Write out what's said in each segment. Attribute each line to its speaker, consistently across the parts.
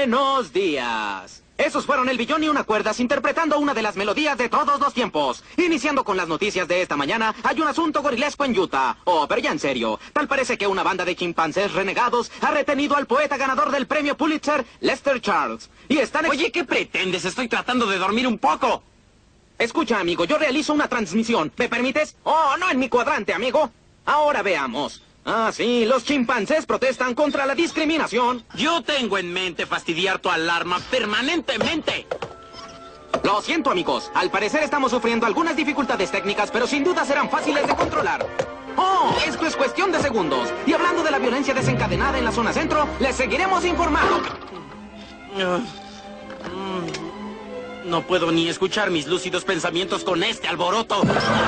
Speaker 1: Buenos días. Esos fueron el billón y una cuerdas interpretando una de las melodías de todos los tiempos. Iniciando con las noticias de esta mañana, hay un asunto gorilesco en Utah. Oh, pero ya en serio. Tal parece que una banda de chimpancés renegados ha retenido al poeta ganador del premio Pulitzer, Lester Charles. Y están...
Speaker 2: Oye, ¿qué pretendes? Estoy tratando de dormir un poco.
Speaker 1: Escucha, amigo, yo realizo una transmisión. ¿Me permites? Oh, no en mi cuadrante, amigo. Ahora veamos. Ah, sí, los chimpancés protestan contra la discriminación.
Speaker 2: Yo tengo en mente fastidiar tu alarma permanentemente.
Speaker 1: Lo siento, amigos. Al parecer estamos sufriendo algunas dificultades técnicas, pero sin duda serán fáciles de controlar. Oh, esto es cuestión de segundos. Y hablando de la violencia desencadenada en la zona centro, les seguiremos informando.
Speaker 2: No puedo ni escuchar mis lúcidos pensamientos con este alboroto.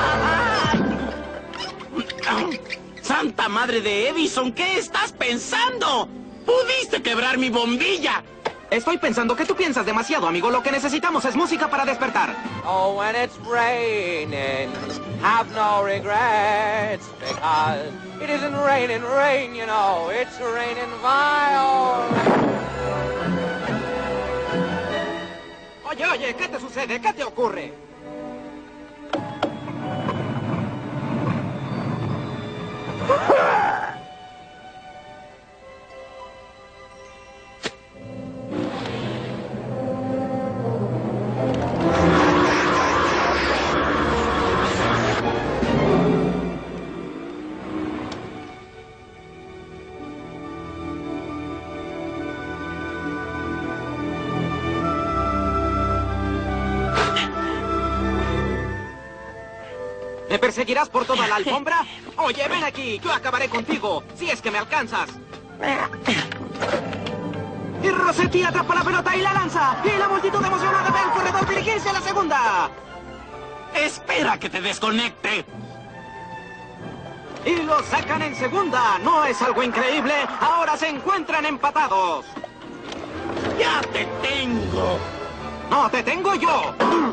Speaker 2: ¡Santa madre de Edison! ¿Qué estás pensando? ¡Pudiste quebrar mi bombilla!
Speaker 1: Estoy pensando que tú piensas demasiado, amigo. Lo que necesitamos es música para despertar.
Speaker 3: Oh, when it's raining, have no regrets, because it isn't raining rain, you know, it's raining fire.
Speaker 1: Oye, ¿qué te sucede? ¿Qué te ocurre? ¿Me perseguirás por toda la alfombra? Oye, ven aquí, yo acabaré contigo, si es que me alcanzas. Y Rossetti atrapa la pelota y la lanza. Y la multitud emocionada ve al corredor dirigirse a la segunda.
Speaker 2: ¡Espera que te desconecte!
Speaker 1: Y lo sacan en segunda. ¿No es algo increíble? Ahora se encuentran empatados.
Speaker 2: ¡Ya te tengo!
Speaker 1: ¡No, te tengo yo!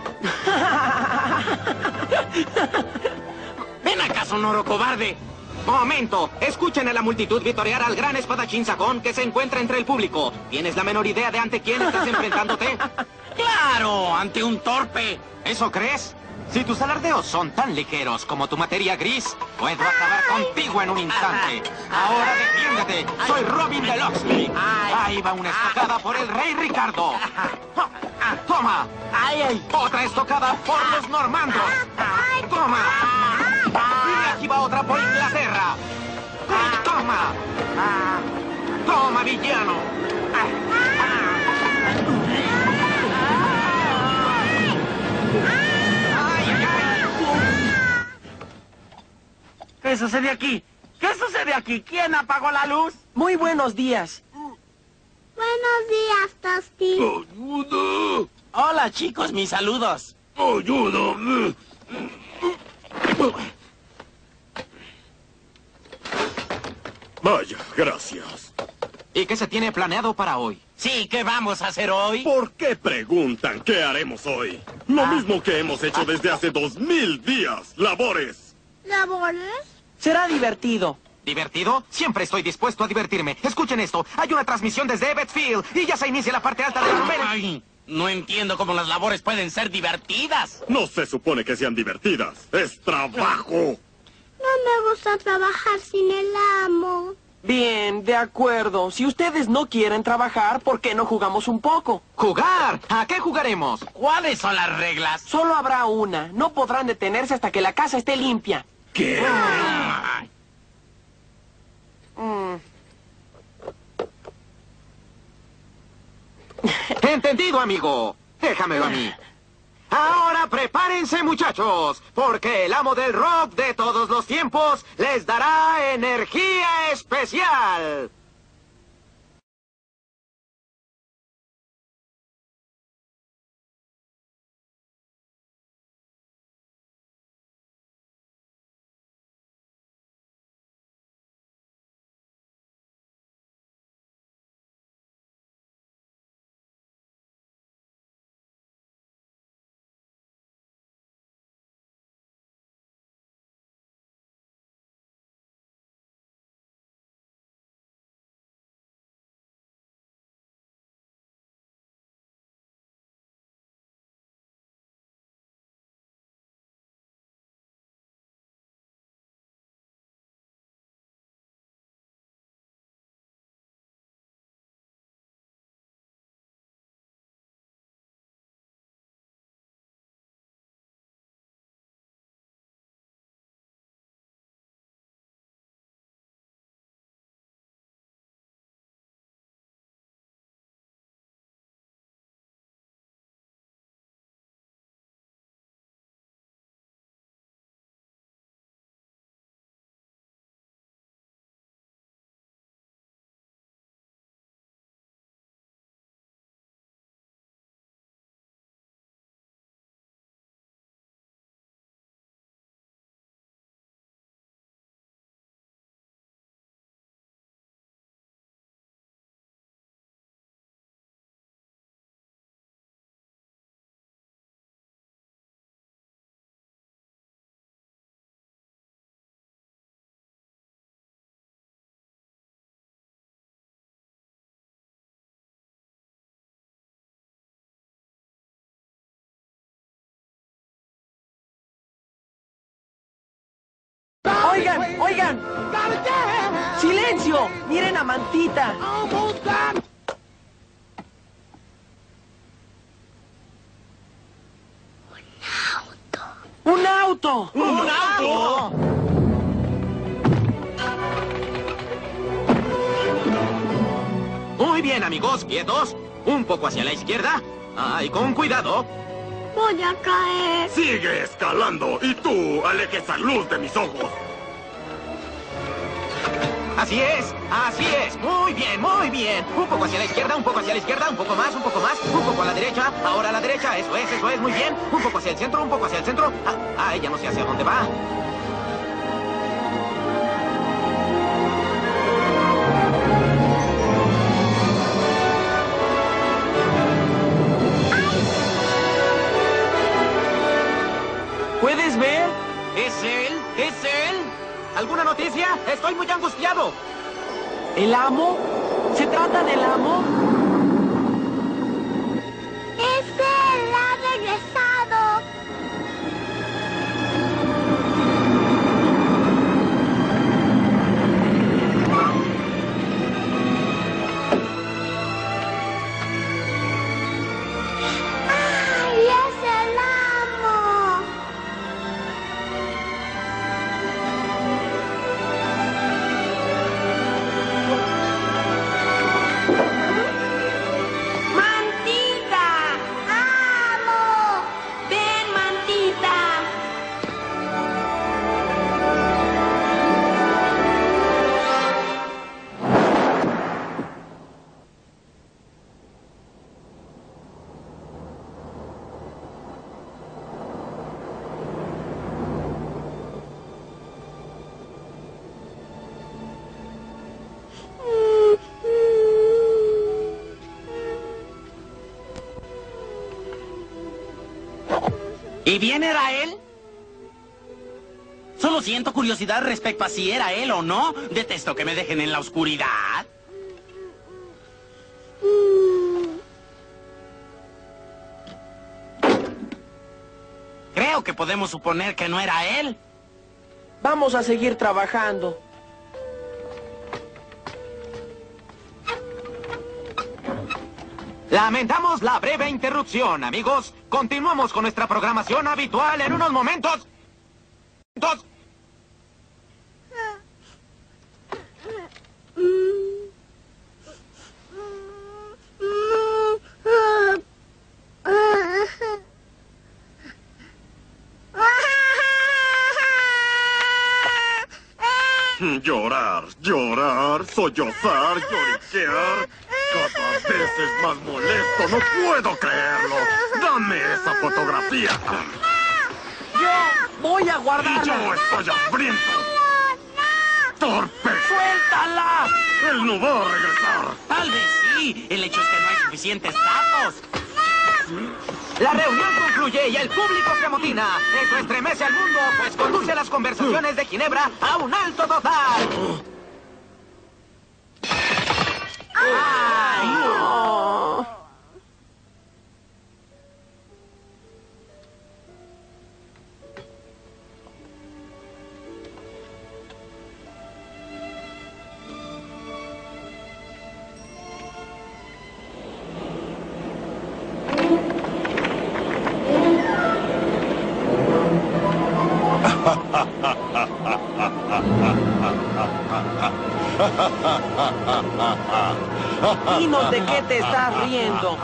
Speaker 2: ¡Ven acá, sonoro cobarde!
Speaker 1: Momento, escuchen a la multitud vitorear al gran espadachín sacón que se encuentra entre el público. ¿Tienes la menor idea de ante quién estás enfrentándote?
Speaker 2: ¡Claro! ¡Ante un torpe!
Speaker 1: ¿Eso crees? Si tus alardeos son tan ligeros como tu materia gris, puedo acabar contigo en un instante. Ahora defiéndete. Soy Robin de Locksley. Ahí va una estocada por el rey Ricardo. Toma. Otra estocada por los normandos. Toma. Y aquí va otra por Inglaterra. Toma. Toma, villano.
Speaker 2: ¿Qué sucede aquí? ¿Qué sucede aquí? ¿Quién apagó la luz?
Speaker 4: Muy buenos días.
Speaker 5: Buenos días, Tosti.
Speaker 6: ¡Ayuda!
Speaker 2: Hola, chicos, mis saludos.
Speaker 6: ¡Ayuda! Vaya, gracias.
Speaker 1: ¿Y qué se tiene planeado para hoy?
Speaker 2: Sí, ¿qué vamos a hacer hoy?
Speaker 6: ¿Por qué preguntan qué haremos hoy? Lo mismo que hemos hecho desde hace 2000 días. ¡Labores!
Speaker 5: ¿Labores?
Speaker 4: Será divertido.
Speaker 1: ¿Divertido? Siempre estoy dispuesto a divertirme. Escuchen esto. Hay una transmisión desde Ebbetsfield y ya se inicia la parte alta de la novela.
Speaker 2: Ay, no entiendo cómo las labores pueden ser divertidas.
Speaker 6: No se supone que sean divertidas. ¡Es trabajo!
Speaker 5: No me gusta trabajar sin el amo.
Speaker 4: Bien, de acuerdo. Si ustedes no quieren trabajar, ¿por qué no jugamos un poco?
Speaker 1: ¿Jugar? ¿A qué jugaremos?
Speaker 2: ¿Cuáles son las reglas?
Speaker 4: Solo habrá una. No podrán detenerse hasta que la casa esté limpia.
Speaker 6: ¿Qué?
Speaker 2: Ay,
Speaker 1: Entendido, amigo. Déjamelo a mí. Ahora prepárense, muchachos, porque el amo del rock de todos los tiempos les dará energía especial.
Speaker 4: ¡Oigan! ¡Silencio! ¡Miren a Mantita! ¡Un auto!
Speaker 2: ¡Un auto!
Speaker 1: Muy bien, amigos, quietos. Un poco hacia la izquierda. ¡Ay, con cuidado!
Speaker 5: Voy a caer.
Speaker 6: Sigue escalando y tú aleja esa luz de mis ojos.
Speaker 1: Así es, así es. Muy bien, muy bien. Un poco hacia la izquierda, un poco hacia la izquierda, un poco más, un poco más, un poco a la derecha, ahora a la derecha. Eso es, muy bien. Un poco hacia el centro, un poco hacia el centro. Ya no sé hacia dónde va.
Speaker 4: ¿Puedes ver?
Speaker 1: ¿Es él? ¿Es él? ¿Alguna noticia? Estoy muy angustiado.
Speaker 4: ¿El amo? ¿Se trata del amo?
Speaker 5: Es él, ha regresado. ¡Ay, es el amo!
Speaker 7: ¡Mantita!
Speaker 5: ¡Amo!
Speaker 7: ¡Ven, Mantita!
Speaker 2: ¿Y bien era él? Solo siento curiosidad respecto a si era él o no. Detesto que me dejen en la oscuridad. Creo que podemos suponer que no era él.
Speaker 4: Vamos a seguir trabajando.
Speaker 1: Lamentamos la breve interrupción, amigos. Continuamos con nuestra programación habitual en unos momentos.
Speaker 6: Llorar, llorar, sollozar, lloriquear. Cada vez es más molesto, no puedo creerlo. Dame esa fotografía.
Speaker 4: Yo voy a
Speaker 6: Y
Speaker 4: guardarla.
Speaker 6: yo estoy hambriento. ¡Torpe!
Speaker 4: ¡Suéltala!
Speaker 6: Él no va a regresar.
Speaker 2: Tal vez sí. El hecho es que no hay suficientes gatos.
Speaker 1: La reunión concluye y el público se amotina. Eso estremece al mundo, pues conduce las conversaciones de Ginebra a un alto total. ¡Ay!
Speaker 4: No. Dinos de qué te estás riendo.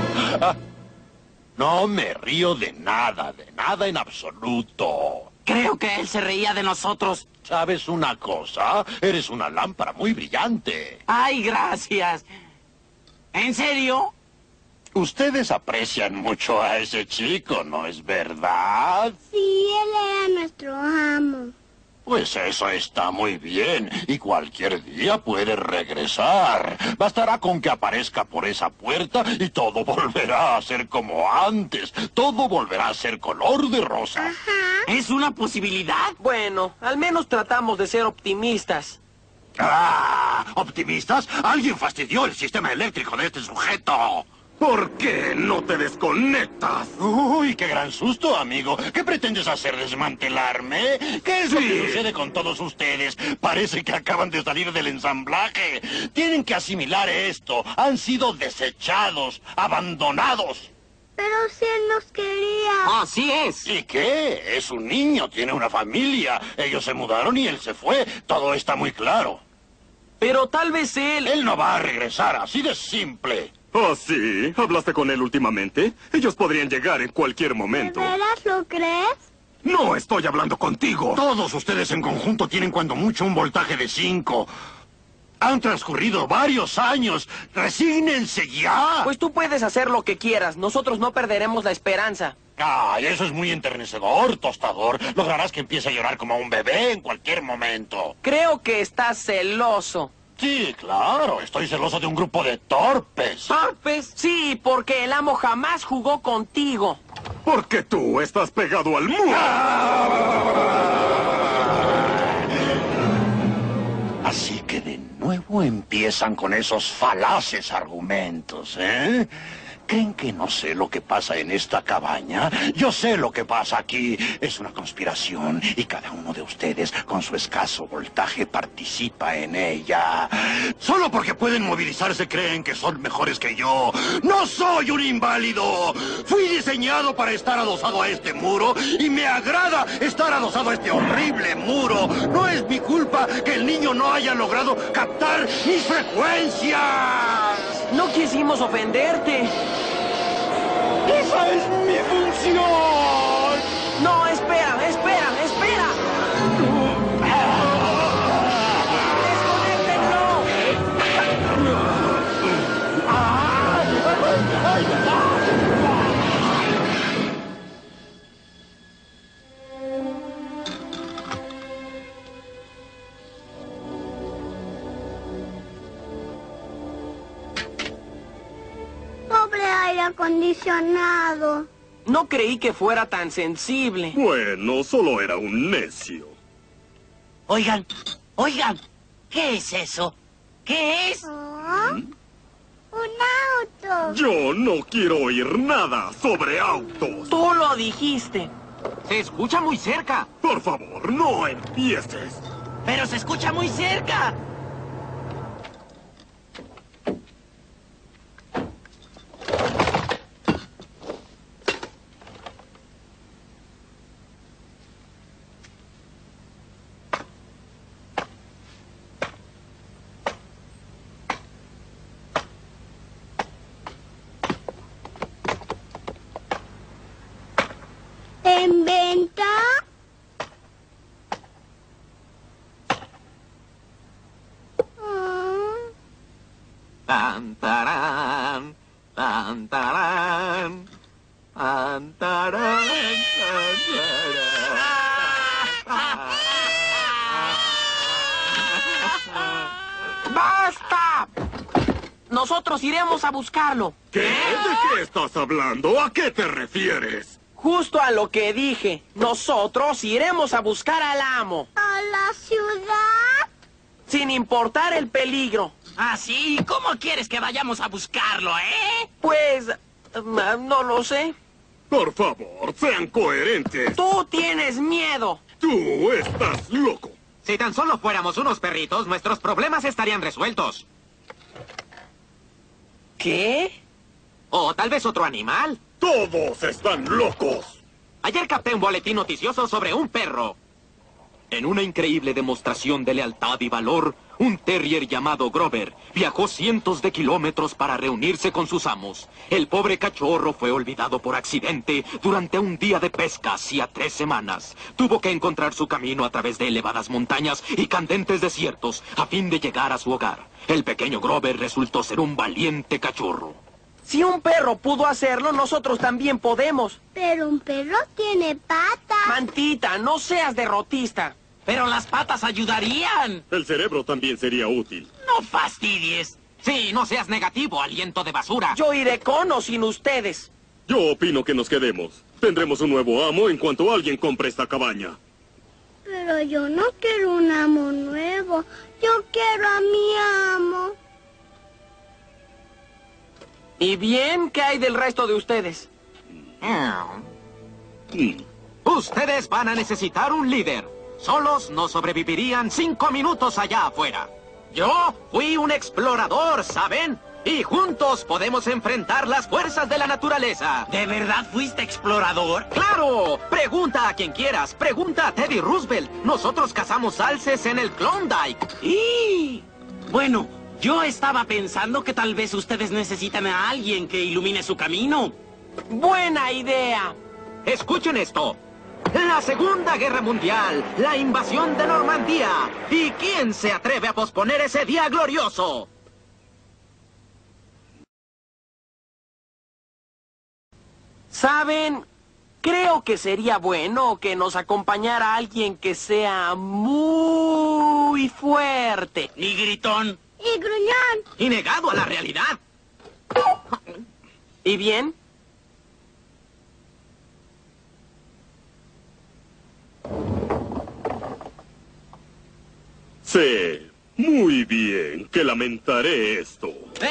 Speaker 8: No me río de nada en absoluto.
Speaker 2: Creo que él se reía de nosotros.
Speaker 8: ¿Sabes una cosa? Eres una lámpara muy brillante.
Speaker 2: Ay, gracias. ¿En serio?
Speaker 8: Ustedes aprecian mucho a ese chico, ¿no es verdad?
Speaker 5: Sí, él era nuestro amo.
Speaker 8: Pues eso está muy bien, y cualquier día puede regresar. Bastará con que aparezca por esa puerta y todo volverá a ser como antes. Todo volverá a ser color de rosa.
Speaker 2: ¿Es una posibilidad?
Speaker 4: Bueno, al menos tratamos de ser optimistas.
Speaker 8: ¡Ah! ¿Optimistas? Alguien fastidió el sistema eléctrico de este sujeto.
Speaker 6: ¿Por qué no te desconectas?
Speaker 8: Uy, qué gran susto, amigo. ¿Qué pretendes hacer? ¿Desmantelarme? ¿Qué es lo que sucede con todos ustedes? Parece que acaban de salir del ensamblaje. Tienen que asimilar esto. Han sido desechados, abandonados.
Speaker 5: Pero si él nos quería.
Speaker 2: Así es.
Speaker 8: ¿Y qué? Es un niño, tiene una familia. Ellos se mudaron y él se fue. Todo está muy claro.
Speaker 4: Pero tal vez él...
Speaker 8: Él no va a regresar, así de simple.
Speaker 6: ¿Ah, sí? ¿Hablaste con él últimamente? Ellos podrían llegar en cualquier
Speaker 5: ¿De
Speaker 6: momento.
Speaker 5: veras lo crees?
Speaker 6: ¡No estoy hablando contigo!
Speaker 8: Todos ustedes en conjunto tienen cuando mucho un voltaje de 5. Han transcurrido varios años. ¡Resígnense ya!
Speaker 4: Pues tú puedes hacer lo que quieras. Nosotros no perderemos la esperanza.
Speaker 8: Ay, eso es muy enternecedor, tostador. Lograrás que empiece a llorar como un bebé en cualquier momento.
Speaker 4: Creo que estás celoso.
Speaker 8: Sí, claro. Estoy celoso de un grupo de torpes.
Speaker 4: ¿Torpes? Sí, porque el amo jamás jugó contigo.
Speaker 6: Porque tú estás pegado al muro.
Speaker 8: Así que de nuevo empiezan con esos falaces argumentos, ¿eh? ¿Creen que no sé lo que pasa en esta cabaña? Yo sé lo que pasa aquí. Es una conspiración y cada uno de ustedes, con su escaso voltaje, participa en ella. Solo porque pueden movilizarse creen que son mejores que yo. ¡No soy un inválido! Fui diseñado para estar adosado a este muro y me agrada estar adosado a este horrible muro. No es mi culpa que el niño no haya logrado captar mis frecuencias.
Speaker 4: No quisimos ofenderte.
Speaker 8: ¡Esa es mi función!
Speaker 4: No, espera. ¡Desconéctenlo!
Speaker 5: Pobre aire acondicionado.
Speaker 4: No creí que fuera tan sensible.
Speaker 6: Bueno, solo era un necio.
Speaker 2: Oigan, ¿qué es eso? ¿Qué es?
Speaker 5: ¿Ah? Un auto.
Speaker 6: Yo no quiero oír nada sobre autos.
Speaker 4: Tú lo dijiste.
Speaker 1: Se escucha muy cerca.
Speaker 6: Por favor, no empieces.
Speaker 2: Pero se escucha muy cerca.
Speaker 5: ¿En venta?
Speaker 1: Tan, tarán, tan, tarán, tan, tarán, tan,
Speaker 4: ¡Basta! Nosotros iremos a buscarlo.
Speaker 6: ¿Qué? ¿De qué estás hablando? ¿A qué te refieres?
Speaker 4: Justo a lo que dije. Nosotros iremos a buscar al amo.
Speaker 5: ¿A la ciudad?
Speaker 4: Sin importar el peligro.
Speaker 2: ¿Ah, sí? ¿Cómo quieres que vayamos a buscarlo,
Speaker 4: Pues... no lo sé.
Speaker 6: Por favor, sean coherentes.
Speaker 4: Tú tienes miedo.
Speaker 6: Tú estás loco.
Speaker 1: Si tan solo fuéramos unos perritos, nuestros problemas estarían resueltos.
Speaker 4: ¿Qué?
Speaker 1: O tal vez otro animal.
Speaker 6: Todos están locos.
Speaker 1: Ayer capté un boletín noticioso sobre un perro. En una increíble demostración de lealtad y valor, un terrier llamado Grover viajó cientos de kilómetros para reunirse con sus amos. El pobre cachorro fue olvidado por accidente durante un día de pesca hacía 3 semanas. Tuvo que encontrar su camino a través de elevadas montañas y candentes desiertos a fin de llegar a su hogar. El pequeño Grover resultó ser un valiente cachorro.
Speaker 4: Si un perro pudo hacerlo, nosotros también podemos.
Speaker 5: Pero un perro tiene patas.
Speaker 4: Mantita, no seas derrotista.
Speaker 2: Pero las patas ayudarían.
Speaker 6: El cerebro también sería útil.
Speaker 2: No fastidies.
Speaker 1: Sí, no seas negativo, aliento de basura.
Speaker 4: Yo iré con o sin ustedes.
Speaker 6: Yo opino que nos quedemos. Tendremos un nuevo amo en cuanto alguien compre esta cabaña.
Speaker 5: Pero yo no quiero un amo nuevo. Yo quiero a mi amo.
Speaker 4: ¿Y bien? ¿Qué hay del resto de ustedes?
Speaker 1: Ustedes van a necesitar un líder. Solos no sobrevivirían 5 minutos allá afuera. Yo fui un explorador, ¿saben? Y juntos podemos enfrentar las fuerzas de la naturaleza.
Speaker 2: ¿De verdad fuiste explorador?
Speaker 1: ¡Claro! Pregunta a quien quieras. Pregunta a Teddy Roosevelt. Nosotros cazamos alces en el Klondike.
Speaker 2: Y bueno, yo estaba pensando que tal vez ustedes necesitan a alguien que ilumine su camino.
Speaker 4: ¡Buena idea!
Speaker 1: Escuchen esto. La Segunda Guerra Mundial, la invasión de Normandía. ¿Y quién se atreve a posponer ese día glorioso?
Speaker 4: ¿Saben? Creo que sería bueno que nos acompañara alguien que sea muy fuerte.
Speaker 2: Ni gritón.
Speaker 5: Y gruñón.
Speaker 1: Y negado a la realidad.
Speaker 4: ¿Y bien?
Speaker 6: Sí, muy bien, que lamentaré esto.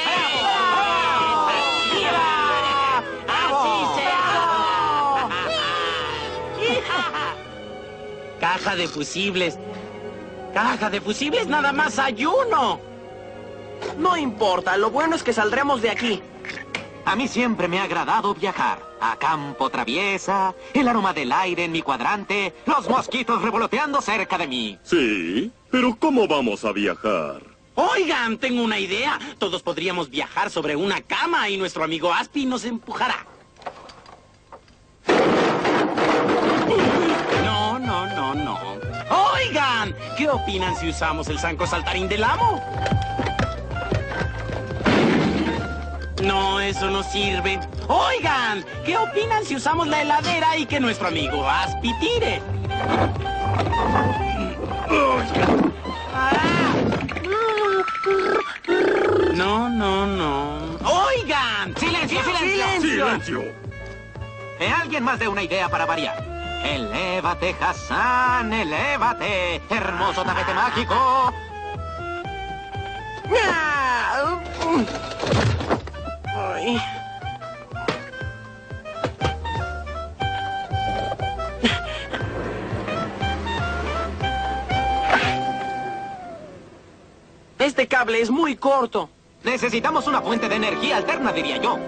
Speaker 2: Caja de fusibles. Caja de fusibles, nada más hay uno.
Speaker 4: No importa, lo bueno es que saldremos de aquí.
Speaker 1: A mí siempre me ha agradado viajar. A campo traviesa, el aroma del aire en mi cuadrante, los mosquitos revoloteando cerca de mí.
Speaker 6: Sí, pero ¿cómo vamos a viajar?
Speaker 2: Oigan, tengo una idea. Todos podríamos viajar sobre una cama y nuestro amigo Aspy nos empujará. No, no, no, no. Oigan, ¿qué opinan si usamos el zanco saltarín del amo? No, eso no sirve. Oigan, ¿qué opinan si usamos la heladera y que nuestro amigo Aspy tire? No, no, no. ¡Oigan!
Speaker 1: ¡Silencio, silencio!
Speaker 6: ¡Silencio!
Speaker 1: Alguien más de una idea para variar. Elévate, Hassan, elévate. Hermoso tapete mágico.
Speaker 4: Ay. Este cable es muy corto.
Speaker 1: Necesitamos una fuente de energía alterna, diría yo.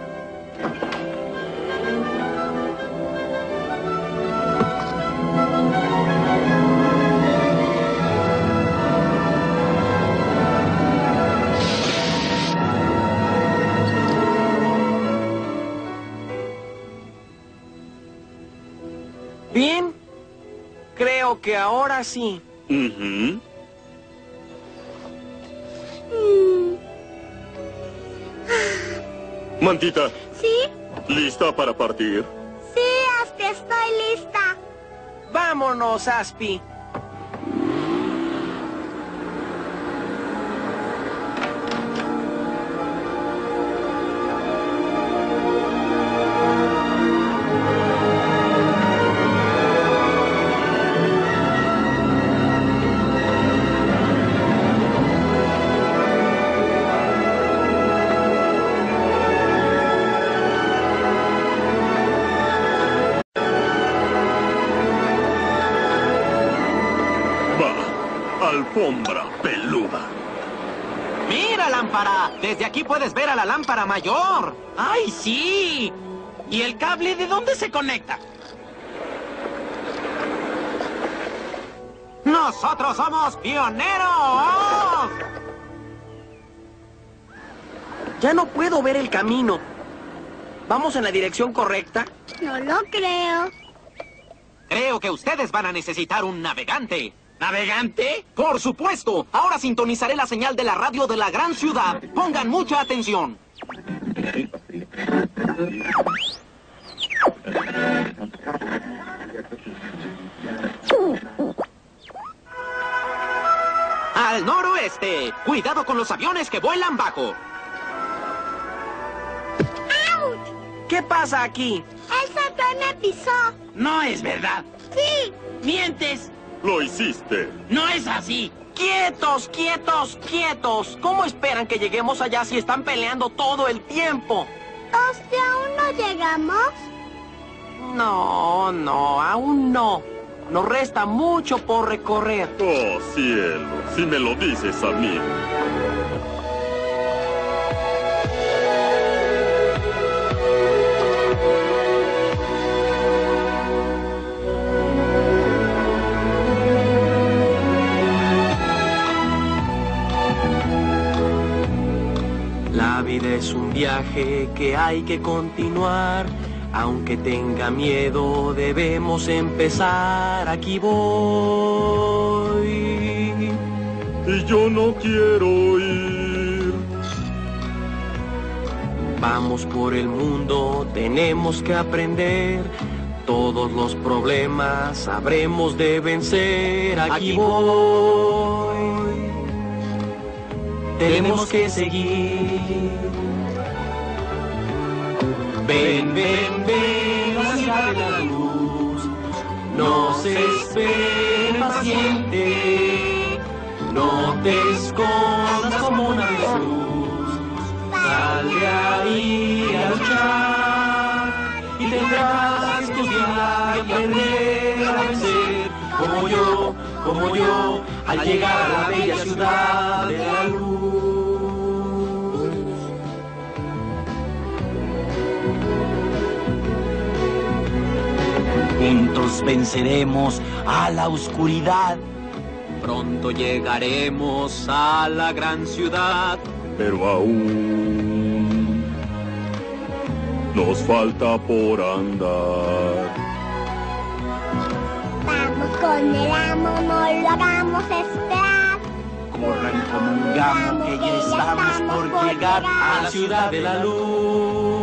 Speaker 4: Bien, creo que ahora sí.
Speaker 6: Ujú. Mantita,
Speaker 5: ¿Sí?
Speaker 6: ¿lista para partir?
Speaker 5: Sí, hasta estoy lista.
Speaker 4: Vámonos, Aspy.
Speaker 6: Alfombra peluda.
Speaker 1: ¡Mira, lámpara! Desde aquí puedes ver a la lámpara mayor.
Speaker 2: ¡Ay, sí! ¿Y el cable de dónde se conecta?
Speaker 1: ¡Nosotros somos pioneros!
Speaker 4: Ya no puedo ver el camino. ¿Vamos en la dirección correcta?
Speaker 5: No lo creo.
Speaker 1: Creo que ustedes van a necesitar un navegante.
Speaker 2: ¿Navegante?
Speaker 1: ¡Por supuesto! Ahora sintonizaré la señal de la radio de la gran ciudad. Pongan mucha atención. Al noroeste. Cuidado con los aviones que vuelan bajo.
Speaker 4: ¿Qué pasa aquí?
Speaker 5: El saltón me pisó.
Speaker 2: No es verdad.
Speaker 5: Sí.
Speaker 2: ¡Mientes!
Speaker 6: Lo hiciste.
Speaker 2: No es así.
Speaker 4: ¡Quietos, quietos, quietos! ¿Cómo esperan que lleguemos allá si están peleando todo el tiempo?
Speaker 5: ¿O si aún no llegamos?
Speaker 4: No, aún no. Nos resta mucho por recorrer.
Speaker 6: Oh, cielo, si me lo dices a mí.
Speaker 4: La vida es un viaje que hay que continuar. Aunque tenga miedo, debemos empezar. Aquí voy.
Speaker 6: Y yo no quiero ir.
Speaker 4: Vamos por el mundo, tenemos que aprender. Todos los problemas sabremos de vencer. Aquí voy. Tenemos que seguir. Ven, ven, ven, la ciudad de la luz. Nos espera paciente. No te escondas como una avestruz. Sal de ahí a luchar. Y tendrás que estudiar y aprender a vencer. Como yo, al llegar a la bella ciudad de la luz.
Speaker 2: Juntos venceremos a la oscuridad.
Speaker 3: Pronto llegaremos a la gran ciudad.
Speaker 6: Pero aún nos falta por andar.
Speaker 5: Vamos con el amo, no lo hagamos esperar.
Speaker 2: Corran como un gamo que ya estamos por llegar
Speaker 4: A la ciudad de la luz.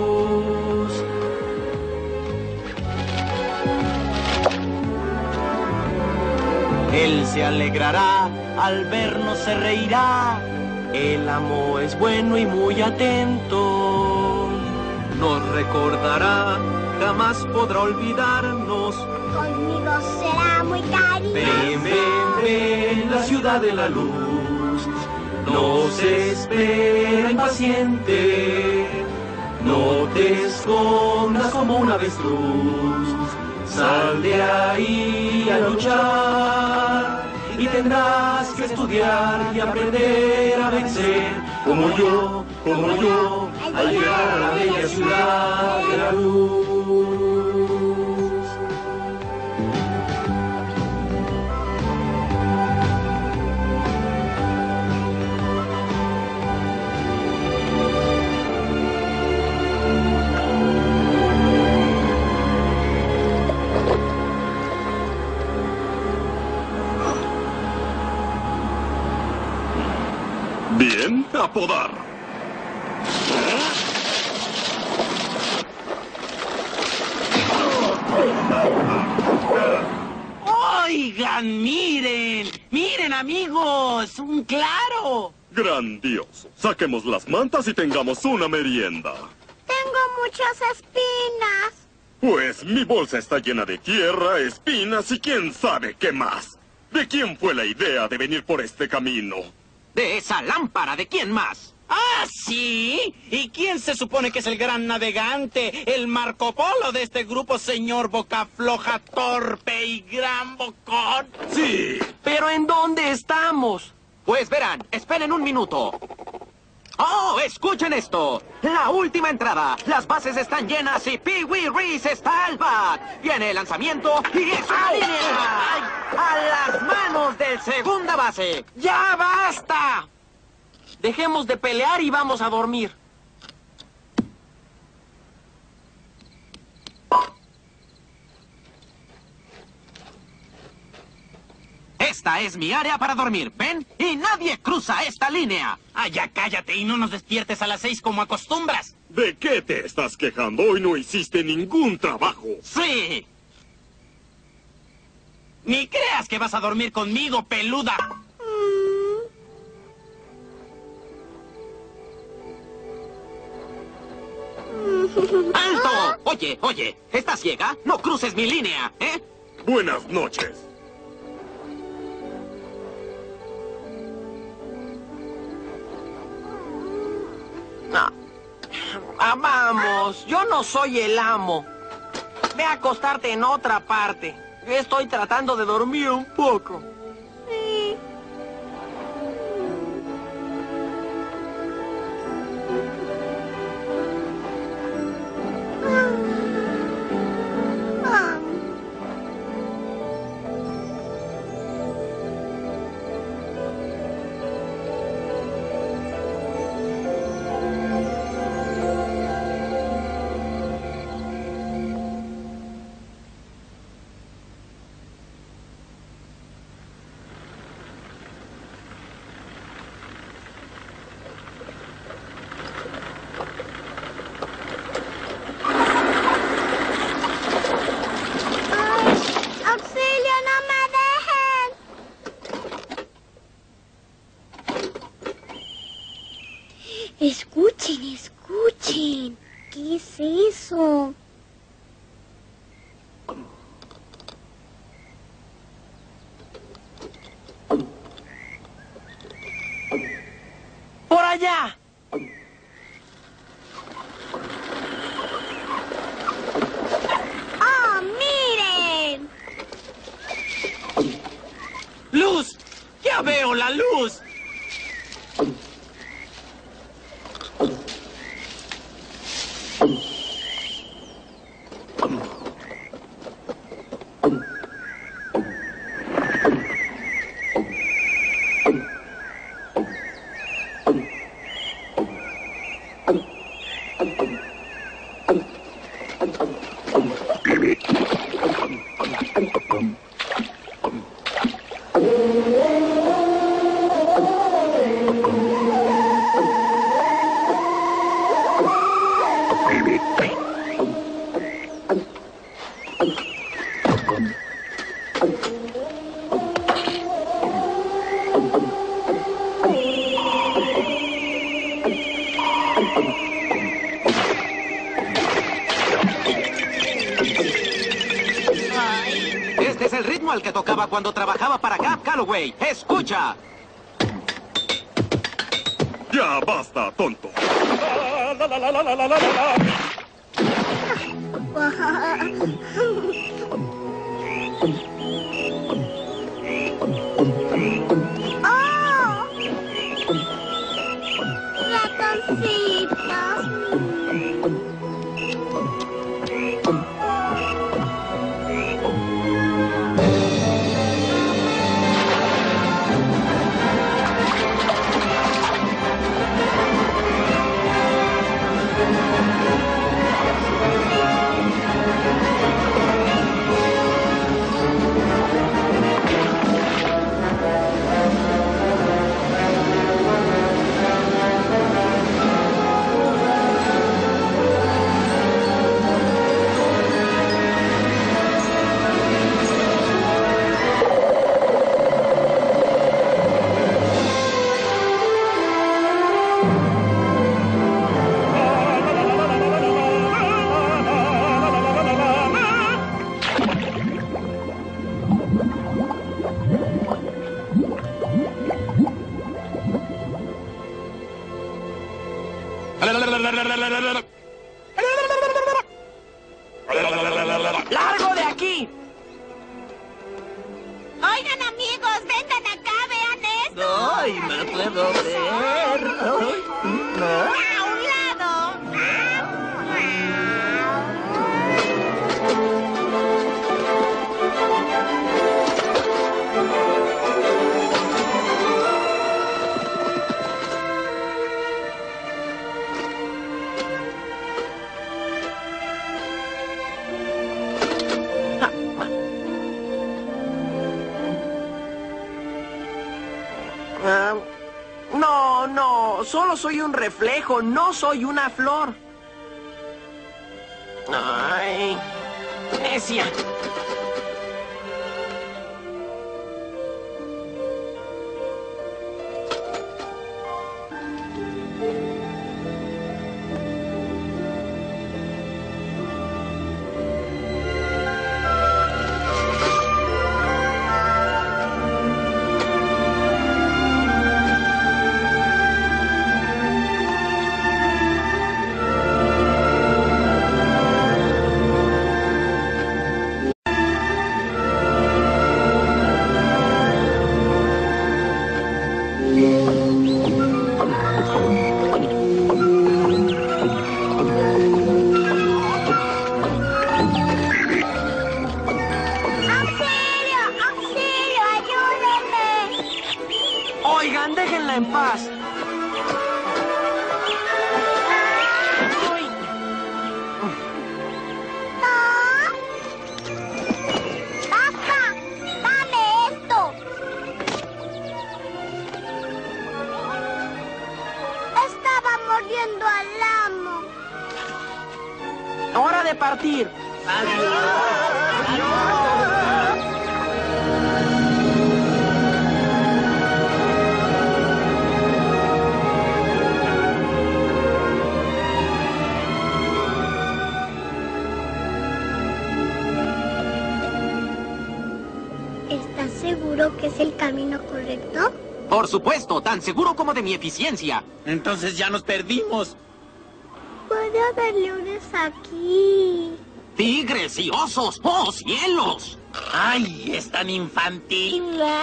Speaker 4: Él se alegrará,
Speaker 2: al vernos se reirá.
Speaker 4: el amo es bueno y muy atento.
Speaker 3: Nos recordará, jamás podrá olvidarnos.
Speaker 5: Conmigo será muy cariñoso.
Speaker 4: Ven, ven, ven, la ciudad de la luz. Nos espera impaciente. No te escondas como un avestruz. Sal de ahí a luchar. Y tendrás que estudiar y aprender a vencer. Como yo, al llegar a la bella ciudad de la luz.
Speaker 6: Bien, a podar.
Speaker 2: Oigan, miren amigos, un claro.
Speaker 6: Grandioso. Saquemos las mantas y tengamos una merienda.
Speaker 5: Tengo muchas espinas.
Speaker 6: Pues mi bolsa está llena de tierra, espinas y quién sabe qué más. ¿De quién fue la idea de venir por este camino?
Speaker 1: De esa lámpara, ¿de quién más?
Speaker 2: ¿Ah, sí? ¿Y quién se supone que es el gran navegante, el Marco Polo de este grupo, señor Boca Floja, torpe y gran bocón?
Speaker 6: Sí.
Speaker 4: ¿Pero en dónde estamos?
Speaker 1: Pues verán, esperen un minuto. ¡Oh, escuchen esto! La última entrada. Las bases están llenas y Pee Wee Reese está al bat. Viene el lanzamiento y es una línea. A las manos del segunda base.
Speaker 4: ¡Ya basta! Dejemos de pelear y vamos a dormir.
Speaker 1: Esta es mi área para dormir, ¿ven? Y nadie cruza esta línea.
Speaker 2: Ah, ya cállate y no nos despiertes a las 6 como acostumbras.
Speaker 6: ¿De qué te estás quejando? Hoy no hiciste ningún trabajo.
Speaker 1: Sí.
Speaker 2: Ni creas que vas a dormir conmigo, peluda.
Speaker 1: ¡Alto! Oye, ¿estás ciega? No cruces mi línea, ¿eh?
Speaker 6: Buenas noches.
Speaker 9: Vamos, yo no soy el amo. Ve a acostarte en otra parte. Yo estoy tratando de dormir un poco.
Speaker 5: Sí. ¡Auxilio, no me dejen! Escuchen, escuchen. ¿Qué es eso?
Speaker 9: ¡Por allá!
Speaker 5: ¡Oh, miren!
Speaker 2: ¡Luz! ¡Ya veo la luz!
Speaker 1: Este es el ritmo al que tocaba cuando trabajaba para Cab Calloway. ¡Escucha!
Speaker 6: Ya basta, tonto.
Speaker 5: ¡Oh! Ratoncitos.
Speaker 9: ¡Largo de aquí!
Speaker 7: Oigan, amigos, vengan acá, vean esto.
Speaker 9: ¡Ay, me puedo ver!
Speaker 7: A un lado.
Speaker 9: No, solo soy un reflejo, no soy una flor. Ay, necia. Oigan, déjenla en paz.
Speaker 5: ¡Papá! ¡Dame esto! Estaba mordiendo al amo.
Speaker 9: Hora de partir.
Speaker 5: ¿Estás seguro que es el camino correcto?
Speaker 1: Por supuesto, tan seguro como de mi eficiencia.
Speaker 2: Entonces ya nos perdimos.
Speaker 5: Puede haber leones aquí.
Speaker 1: ¡Tigres y osos! ¡Oh, cielos!
Speaker 2: ¡Ay, es tan infantil!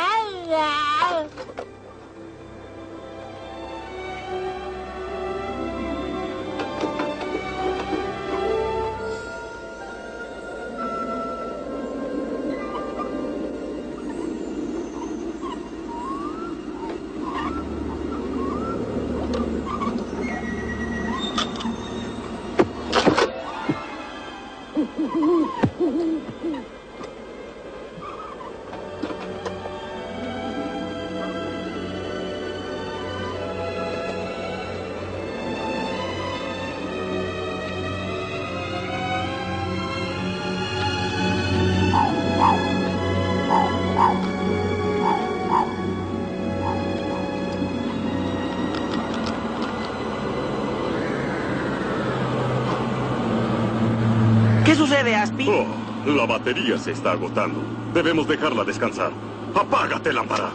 Speaker 9: ¿Qué sucede, Aspi?
Speaker 6: Oh, la batería se está agotando. Debemos dejarla descansar. ¡Apágate, lámpara!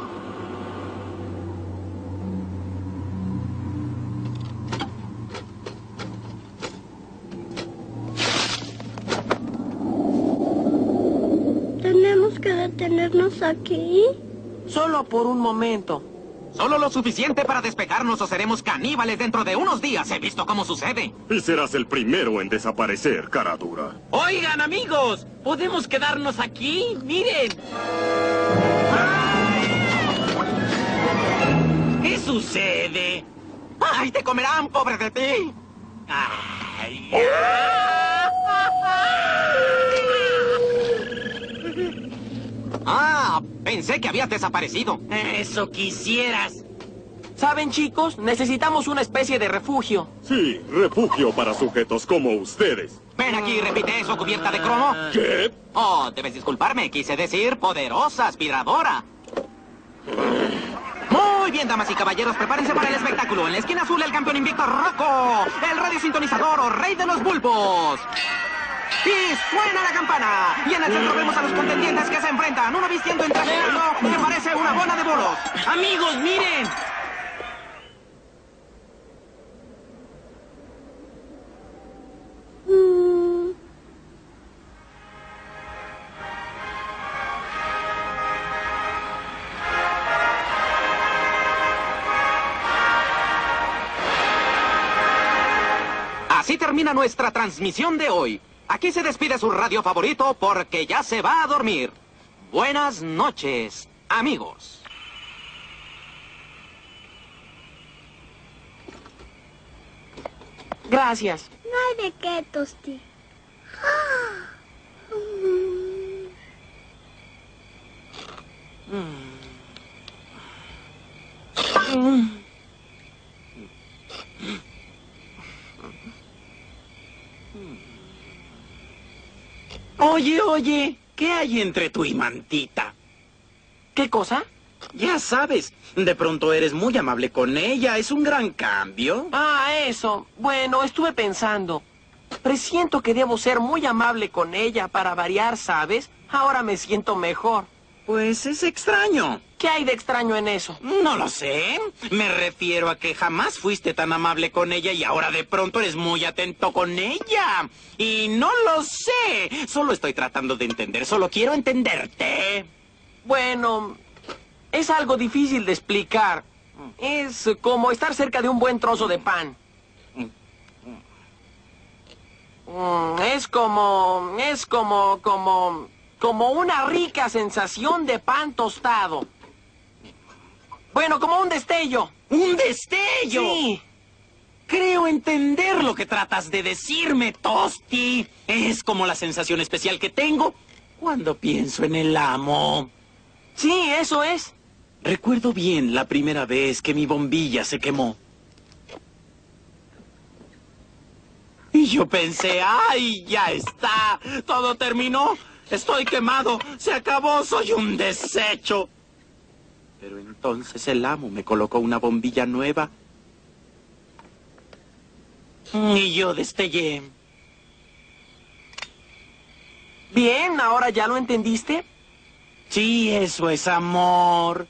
Speaker 5: ¿Tenemos que detenernos aquí?
Speaker 9: Solo por un momento.
Speaker 1: Solo lo suficiente para despejarnos o seremos caníbales dentro de unos días. He visto cómo sucede.
Speaker 6: Y serás el primero en desaparecer, cara dura.
Speaker 2: Oigan, amigos, ¿podemos quedarnos aquí? ¡Miren! ¿Qué sucede?
Speaker 1: ¡Ay, te comerán, pobre de ti!
Speaker 2: ¡Ay!
Speaker 1: Ah, pensé que habías desaparecido.
Speaker 2: ¡Eso quisieras!
Speaker 9: ¿Saben, chicos? Necesitamos una especie de refugio.
Speaker 6: Sí, refugio para sujetos como ustedes.
Speaker 1: Ven aquí y repite eso, cubierta de cromo.
Speaker 6: ¿Qué?
Speaker 1: Oh, debes disculparme, quise decir poderosa aspiradora. Muy bien, damas y caballeros, prepárense para el espectáculo. En la esquina azul, el campeón invicto Rocco, el radiosintonizador o rey de los bulbos. Y suena la campana. Y en el centro vemos a los contendientes que se enfrentan. Uno vistiendo en traje negro que parece una bola de bolos.
Speaker 2: ¡Amigos, miren!
Speaker 1: Así termina nuestra transmisión de hoy. Aquí se despide su radio favorito porque ya se va a dormir. Buenas noches, amigos.
Speaker 9: Gracias.
Speaker 5: No hay de qué, Tosti.
Speaker 2: Oye, ¿qué hay entre tú y Mantita?
Speaker 9: ¿Qué cosa?
Speaker 2: Ya sabes, de pronto eres muy amable con ella, es un gran cambio.
Speaker 9: Ah, eso. Bueno, estuve pensando. Presiento que debo ser muy amable con ella para variar, ¿sabes? Ahora me siento mejor.
Speaker 2: Pues es extraño.
Speaker 9: ¿Qué hay de extraño en eso?
Speaker 2: No lo sé. Me refiero a que jamás fuiste tan amable con ella y ahora de pronto eres muy atento con ella. Y no lo sé. Solo estoy tratando de entender. Solo quiero entenderte.
Speaker 9: Bueno, es algo difícil de explicar. Es como estar cerca de un buen trozo de pan. Es como una rica sensación de pan tostado. Bueno, como un destello.
Speaker 2: ¡Un destello!
Speaker 9: Sí.
Speaker 2: Creo entender lo que tratas de decirme, Tosti. Es como la sensación especial que tengo cuando pienso en el amo.
Speaker 9: Sí, eso es.
Speaker 2: Recuerdo bien la primera vez que mi bombilla se quemó. Y yo pensé, ¡ay, ya está! Todo terminó. Estoy quemado. Se acabó. Soy un desecho. Pero entonces el amo me colocó una bombilla nueva. Y yo destellé.
Speaker 9: Bien, ¿ahora ya lo entendiste?
Speaker 2: Sí, eso es amor.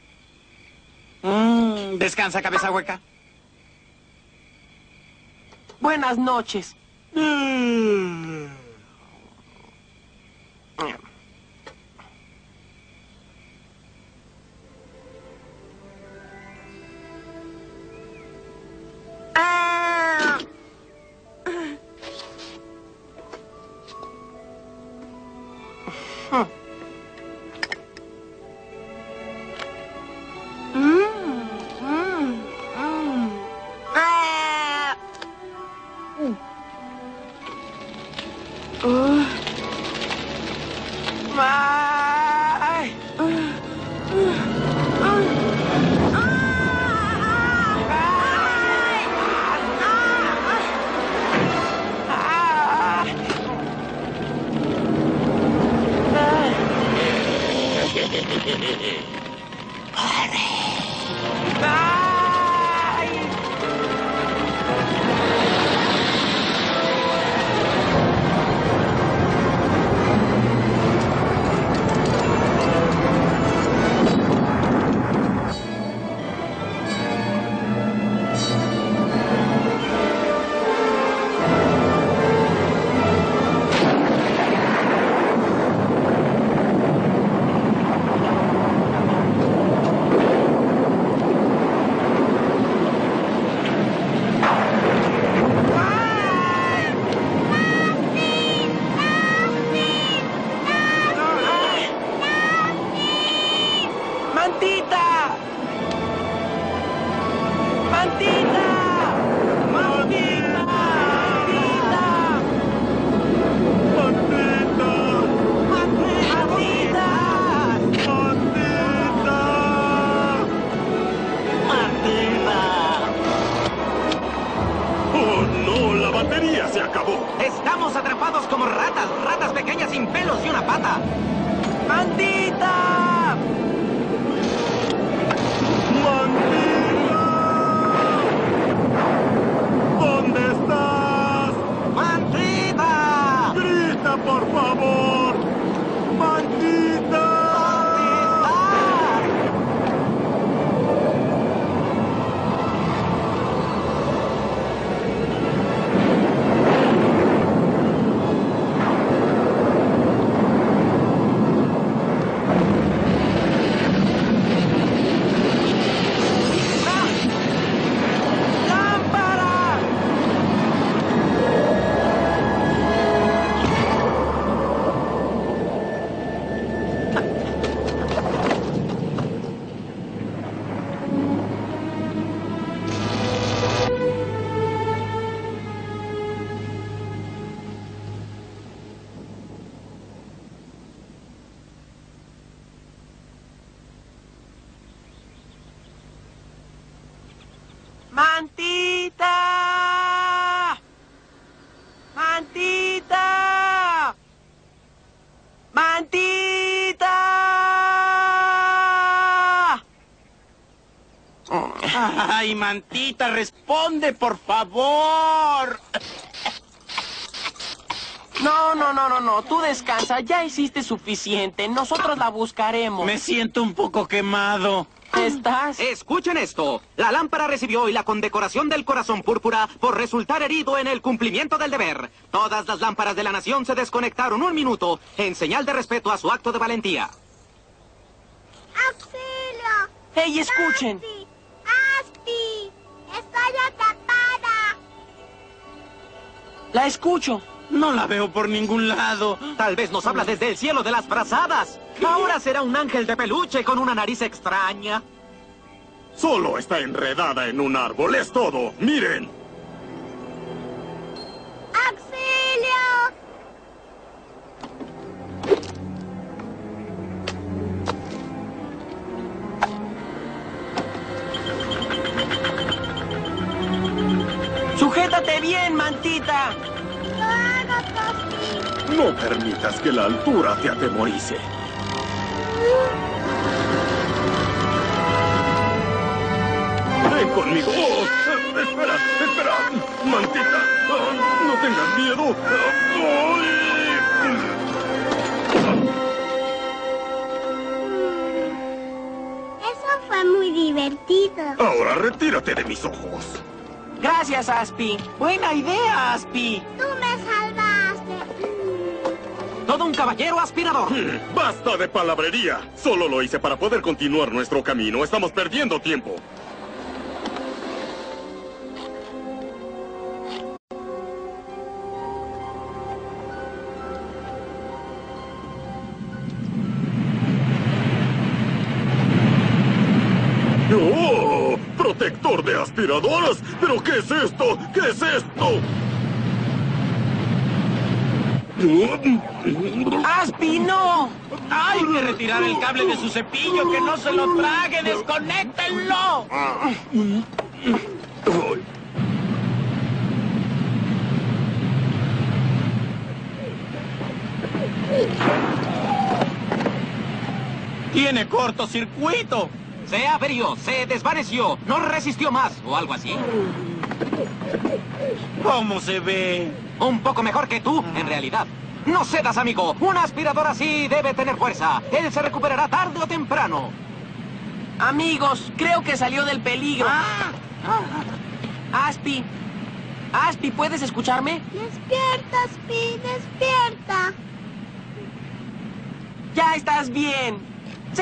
Speaker 2: Descansa, cabeza hueca.
Speaker 9: Buenas noches.
Speaker 6: Se acabó.
Speaker 1: Estamos atrapados como ratas, ratas pequeñas sin pelos y una pata.
Speaker 9: ¡Mantita!
Speaker 6: ¡Mantita! ¿Dónde estás?
Speaker 1: ¡Mantita!
Speaker 6: ¡Grita, por favor! ¡Mantita!
Speaker 9: ¡Mantita! ¡Mantita! ¡Mantita!
Speaker 2: Ay, Mantita, responde, por favor.
Speaker 9: No. Tú descansa. Ya hiciste suficiente. Nosotros la buscaremos.
Speaker 2: Me siento un poco quemado.
Speaker 9: ¿Estás?
Speaker 1: Escuchen esto. La lámpara recibió hoy la condecoración del corazón púrpura por resultar herido en el cumplimiento del deber. Todas las lámparas de la nación se desconectaron un minuto en señal de respeto a su acto de valentía.
Speaker 5: ¡Auxilio!
Speaker 9: ¡Hey, escuchen!
Speaker 5: ¡Asti! ¡Estoy atrapada!
Speaker 9: La escucho.
Speaker 2: No la veo por ningún lado.
Speaker 1: Tal vez nos habla desde el cielo de las brazadas. Ahora será un ángel de peluche con una nariz extraña.
Speaker 6: Solo está enredada en un árbol, es todo. ¡Miren!
Speaker 5: ¡Auxilio!
Speaker 9: ¡Sujétate bien, mantita!
Speaker 5: ¡Lo hago, Tosti!
Speaker 6: No permitas que la altura te atemorice. ¡Ven conmigo! Oh, espera, espera. Mantita, no tengas miedo.
Speaker 5: Eso fue muy divertido.
Speaker 6: Ahora retírate de mis ojos.
Speaker 9: Gracias, Aspi. Buena idea, Aspi.
Speaker 5: Tú me salvaste.
Speaker 1: Todo un caballero aspirador.
Speaker 6: ¡Basta de palabrería! Solo lo hice para poder continuar nuestro camino. Estamos perdiendo tiempo. ¡Oh! ¡Protector de aspiradoras! ¿Pero qué es esto? ¿Qué es esto?
Speaker 9: ¡Aspi, no!
Speaker 2: Hay que retirar el cable de su cepillo, que no se lo trague. ¡Desconéctenlo! Tiene cortocircuito.
Speaker 1: Se averió, se desvaneció, no resistió más, o algo así.
Speaker 2: ¿Cómo se ve?
Speaker 1: Un poco mejor que tú, en realidad. No cedas, amigo. Un aspirador así debe tener fuerza. Él se recuperará tarde o temprano.
Speaker 9: Amigos, creo que salió del peligro. Aspi. Aspi, ¿puedes escucharme?
Speaker 5: Despierta, Aspi, despierta.
Speaker 9: Ya estás bien. ¡Sí!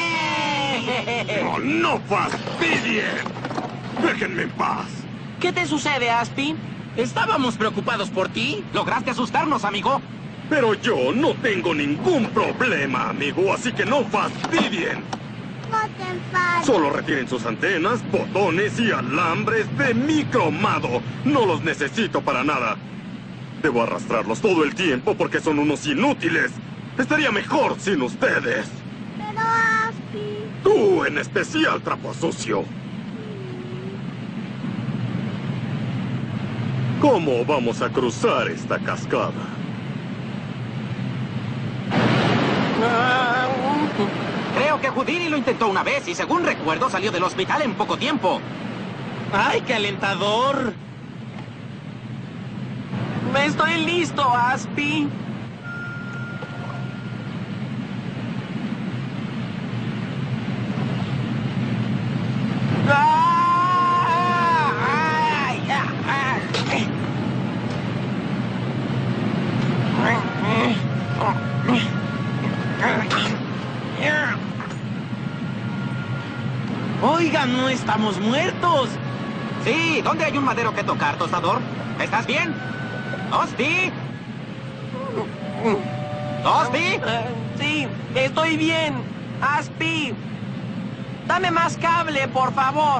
Speaker 6: ¡No, no fastidien! ¡Déjenme en paz!
Speaker 9: ¿Qué te sucede, Aspi?
Speaker 2: Estábamos preocupados por ti.
Speaker 1: ¿Lograste asustarnos, amigo?
Speaker 6: Pero yo no tengo ningún problema, amigo, así que no fastidien.
Speaker 5: No te enfades.
Speaker 6: Solo retiren sus antenas, botones y alambres de mi cromado. No los necesito para nada. Debo arrastrarlos todo el tiempo porque son unos inútiles. Estaría mejor sin ustedes.
Speaker 5: Pero, Aspi...
Speaker 6: Tú en especial, trapo sucio. ¿Cómo vamos a cruzar esta cascada?
Speaker 1: Creo que Houdini lo intentó una vez y según recuerdo salió del hospital en poco tiempo.
Speaker 2: ¡Ay, qué alentador!
Speaker 9: Estoy listo, Aspi.
Speaker 2: Oigan, no estamos muertos.
Speaker 1: Sí, ¿dónde hay un madero que tocar, tostador? ¿Estás bien? ¿Tosti? ¿Tosti?
Speaker 9: Sí, estoy bien. Aspi. Dame más cable, por favor.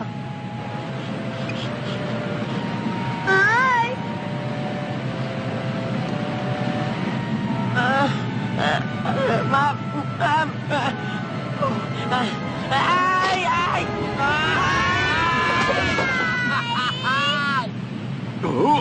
Speaker 5: ¡Ay!
Speaker 9: ¡Ay, ay!
Speaker 6: Oh.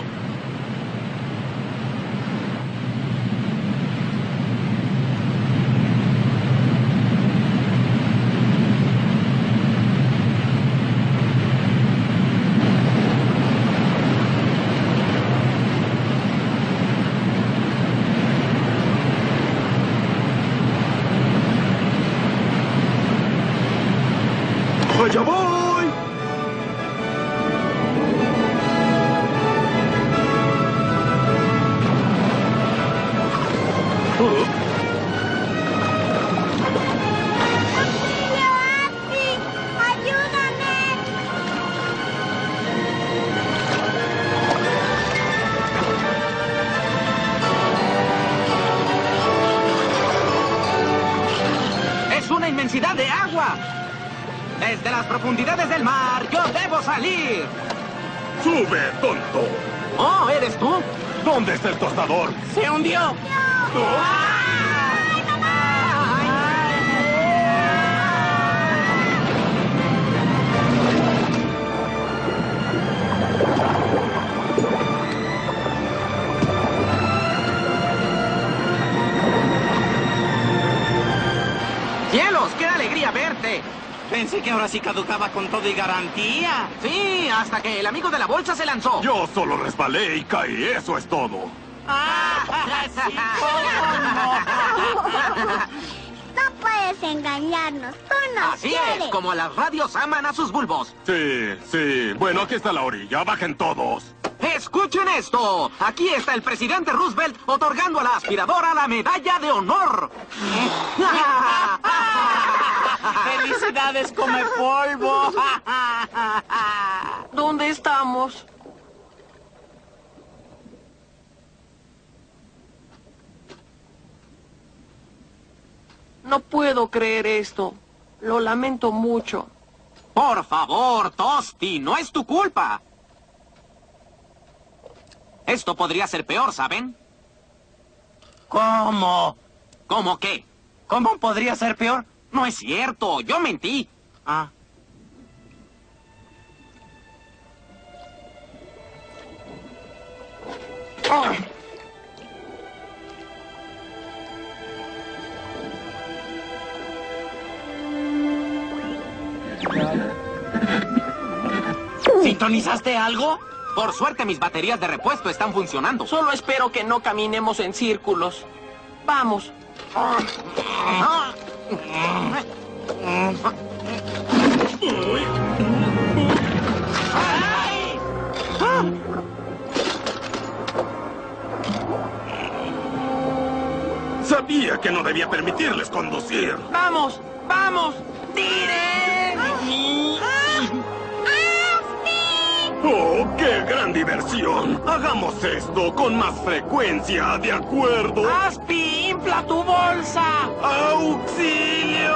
Speaker 6: ¡Allá voy!
Speaker 5: ¡Auxilio, Aspi! ¡Ayúdame!
Speaker 1: ¡Es una inmensidad de agua! Desde las profundidades del mar, yo debo salir.
Speaker 6: ¡Sube, tonto!
Speaker 1: Oh, ¿eres tú?
Speaker 6: ¿Dónde está el tostador?
Speaker 2: ¡Se hundió!
Speaker 1: ¡Cielos! ¡Qué alegría verte!
Speaker 2: Pensé que ahora sí caducaba con todo y garantía.
Speaker 1: Sí, hasta que el amigo de la bolsa se lanzó.
Speaker 6: Yo solo resbalé y caí, eso es todo.
Speaker 2: Sí, ¿cómo
Speaker 5: No puedes engañarnos. Tú nos
Speaker 1: Así
Speaker 5: quieres.
Speaker 1: es, como las radios aman a sus bulbos.
Speaker 6: Sí, sí. Bueno, aquí está la orilla. Bajen todos.
Speaker 1: ¡Escuchen esto! Aquí está el presidente Roosevelt otorgando a la aspiradora la medalla de honor.
Speaker 2: ¡Felicidades, come polvo!
Speaker 9: ¿Dónde estamos? No puedo creer esto. Lo lamento mucho.
Speaker 1: Por favor, Tosti, no es tu culpa. Esto podría ser peor, ¿saben?
Speaker 2: ¿Cómo?
Speaker 1: ¿Cómo qué?
Speaker 2: ¿Cómo podría ser peor?
Speaker 1: No es cierto, yo mentí.
Speaker 2: Ah. ¿Sintonizaste algo?
Speaker 1: Por suerte mis baterías de repuesto están funcionando.
Speaker 9: Solo espero que no caminemos en círculos. Vamos.
Speaker 6: Sabía que no debía permitirles conducir.
Speaker 9: ¡Vamos! ¡Vamos! ¡Tiren!
Speaker 6: ¡Oh, qué gran diversión! Hagamos esto con más frecuencia, ¿de acuerdo?
Speaker 9: ¡Aspi, infla tu bolsa!
Speaker 6: ¡Auxilio!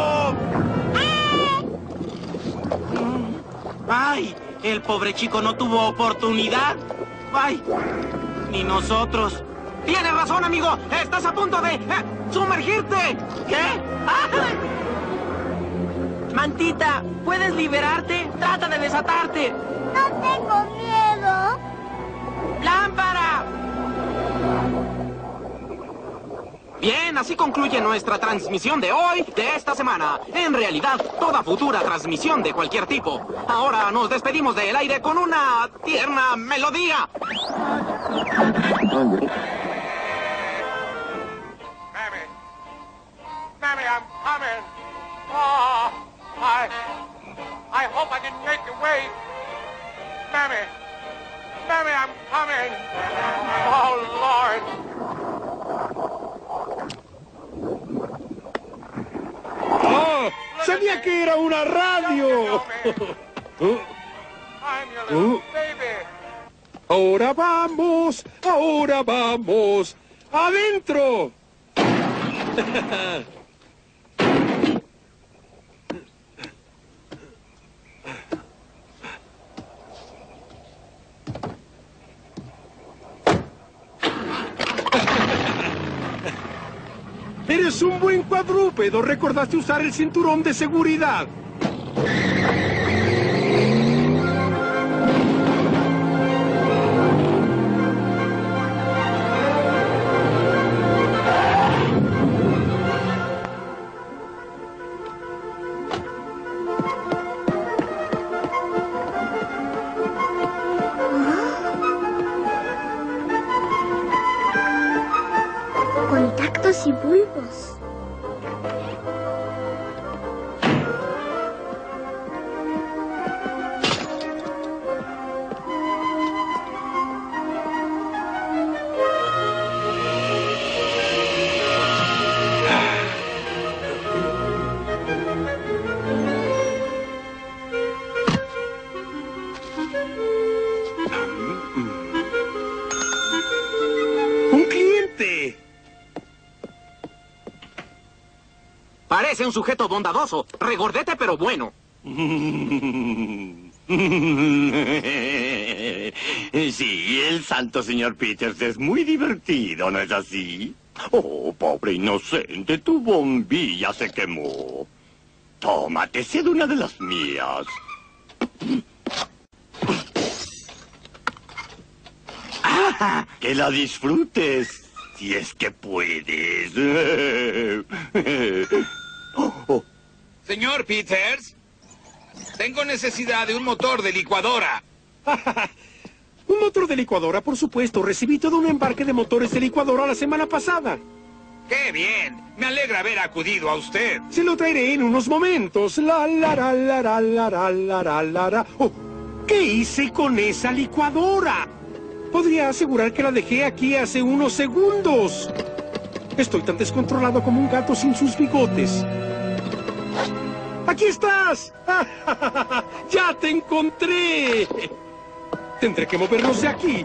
Speaker 2: ¡Ay! El pobre chico no tuvo oportunidad. ¡Ay! Ni nosotros.
Speaker 1: Tienes razón, amigo. Estás a punto de sumergirte.
Speaker 2: ¿Qué?
Speaker 9: Mantita, ¿puedes liberarte? Trata de desatarte.
Speaker 5: No tengo miedo.
Speaker 9: ¡Lámpara!
Speaker 1: Bien, así concluye nuestra transmisión de hoy, de esta semana. En realidad, toda futura transmisión de cualquier tipo. Ahora nos despedimos del aire con una tierna melodía.
Speaker 3: Mammy, I'm coming. Oh, I hope I didn't make you wait. Mammy, I'm coming. Oh, Lord.
Speaker 10: ¡Oh! ¡Sabía que era una radio!
Speaker 3: I'm your little baby.
Speaker 10: ¡Ahora vamos! ¡Ahora vamos! ¡Adentro! Eres un buen cuadrúpedo. Recordaste usar el cinturón de seguridad.
Speaker 5: Contactos y bulbos.
Speaker 10: ¡Un cliente!
Speaker 1: Parece un sujeto bondadoso, regordete pero bueno.
Speaker 11: Sí, el santo señor Peters es muy divertido, ¿no es así? Oh, pobre inocente, tu bombilla se quemó. Tómate, sé de una de las mías. Que la disfrutes, si es que puedes.
Speaker 12: Señor Peters, tengo necesidad de un motor de licuadora.
Speaker 10: Un motor de licuadora, por supuesto. Recibí todo un embarque de motores de licuadora la semana pasada.
Speaker 12: ¡Qué bien! Me alegra haber acudido a usted.
Speaker 10: Se lo traeré en unos momentos. Oh, ¿qué hice con esa licuadora? Podría asegurar que la dejé aquí hace unos segundos. Estoy tan descontrolado como un gato sin sus bigotes. ¡Aquí estás! ¡Ya te encontré! Tendré que movernos de aquí.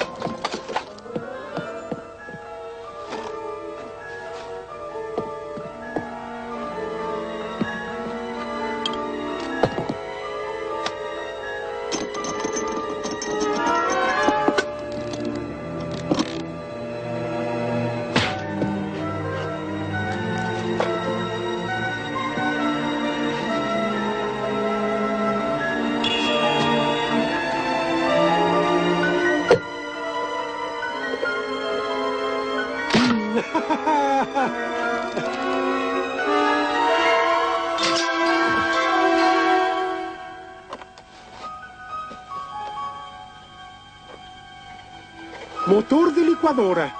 Speaker 10: Motor de licuadora.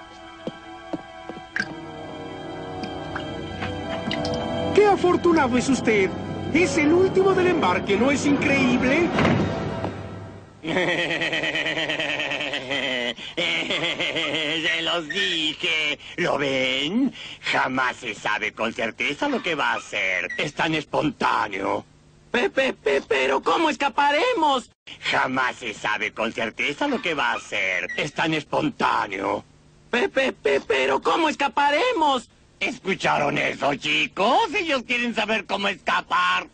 Speaker 10: ¡Qué afortunado es usted! Es el último del embarque, ¿no es increíble?
Speaker 11: Se los dije. ¿Lo ven? Jamás se sabe con certeza lo que va a hacer. Es tan espontáneo.
Speaker 9: Pero ¿cómo escaparemos?
Speaker 11: Jamás se sabe con certeza lo que va a hacer. Es tan espontáneo.
Speaker 9: Pero ¿cómo escaparemos?
Speaker 11: ¿Escucharon eso, chicos? Ellos quieren saber cómo escapar.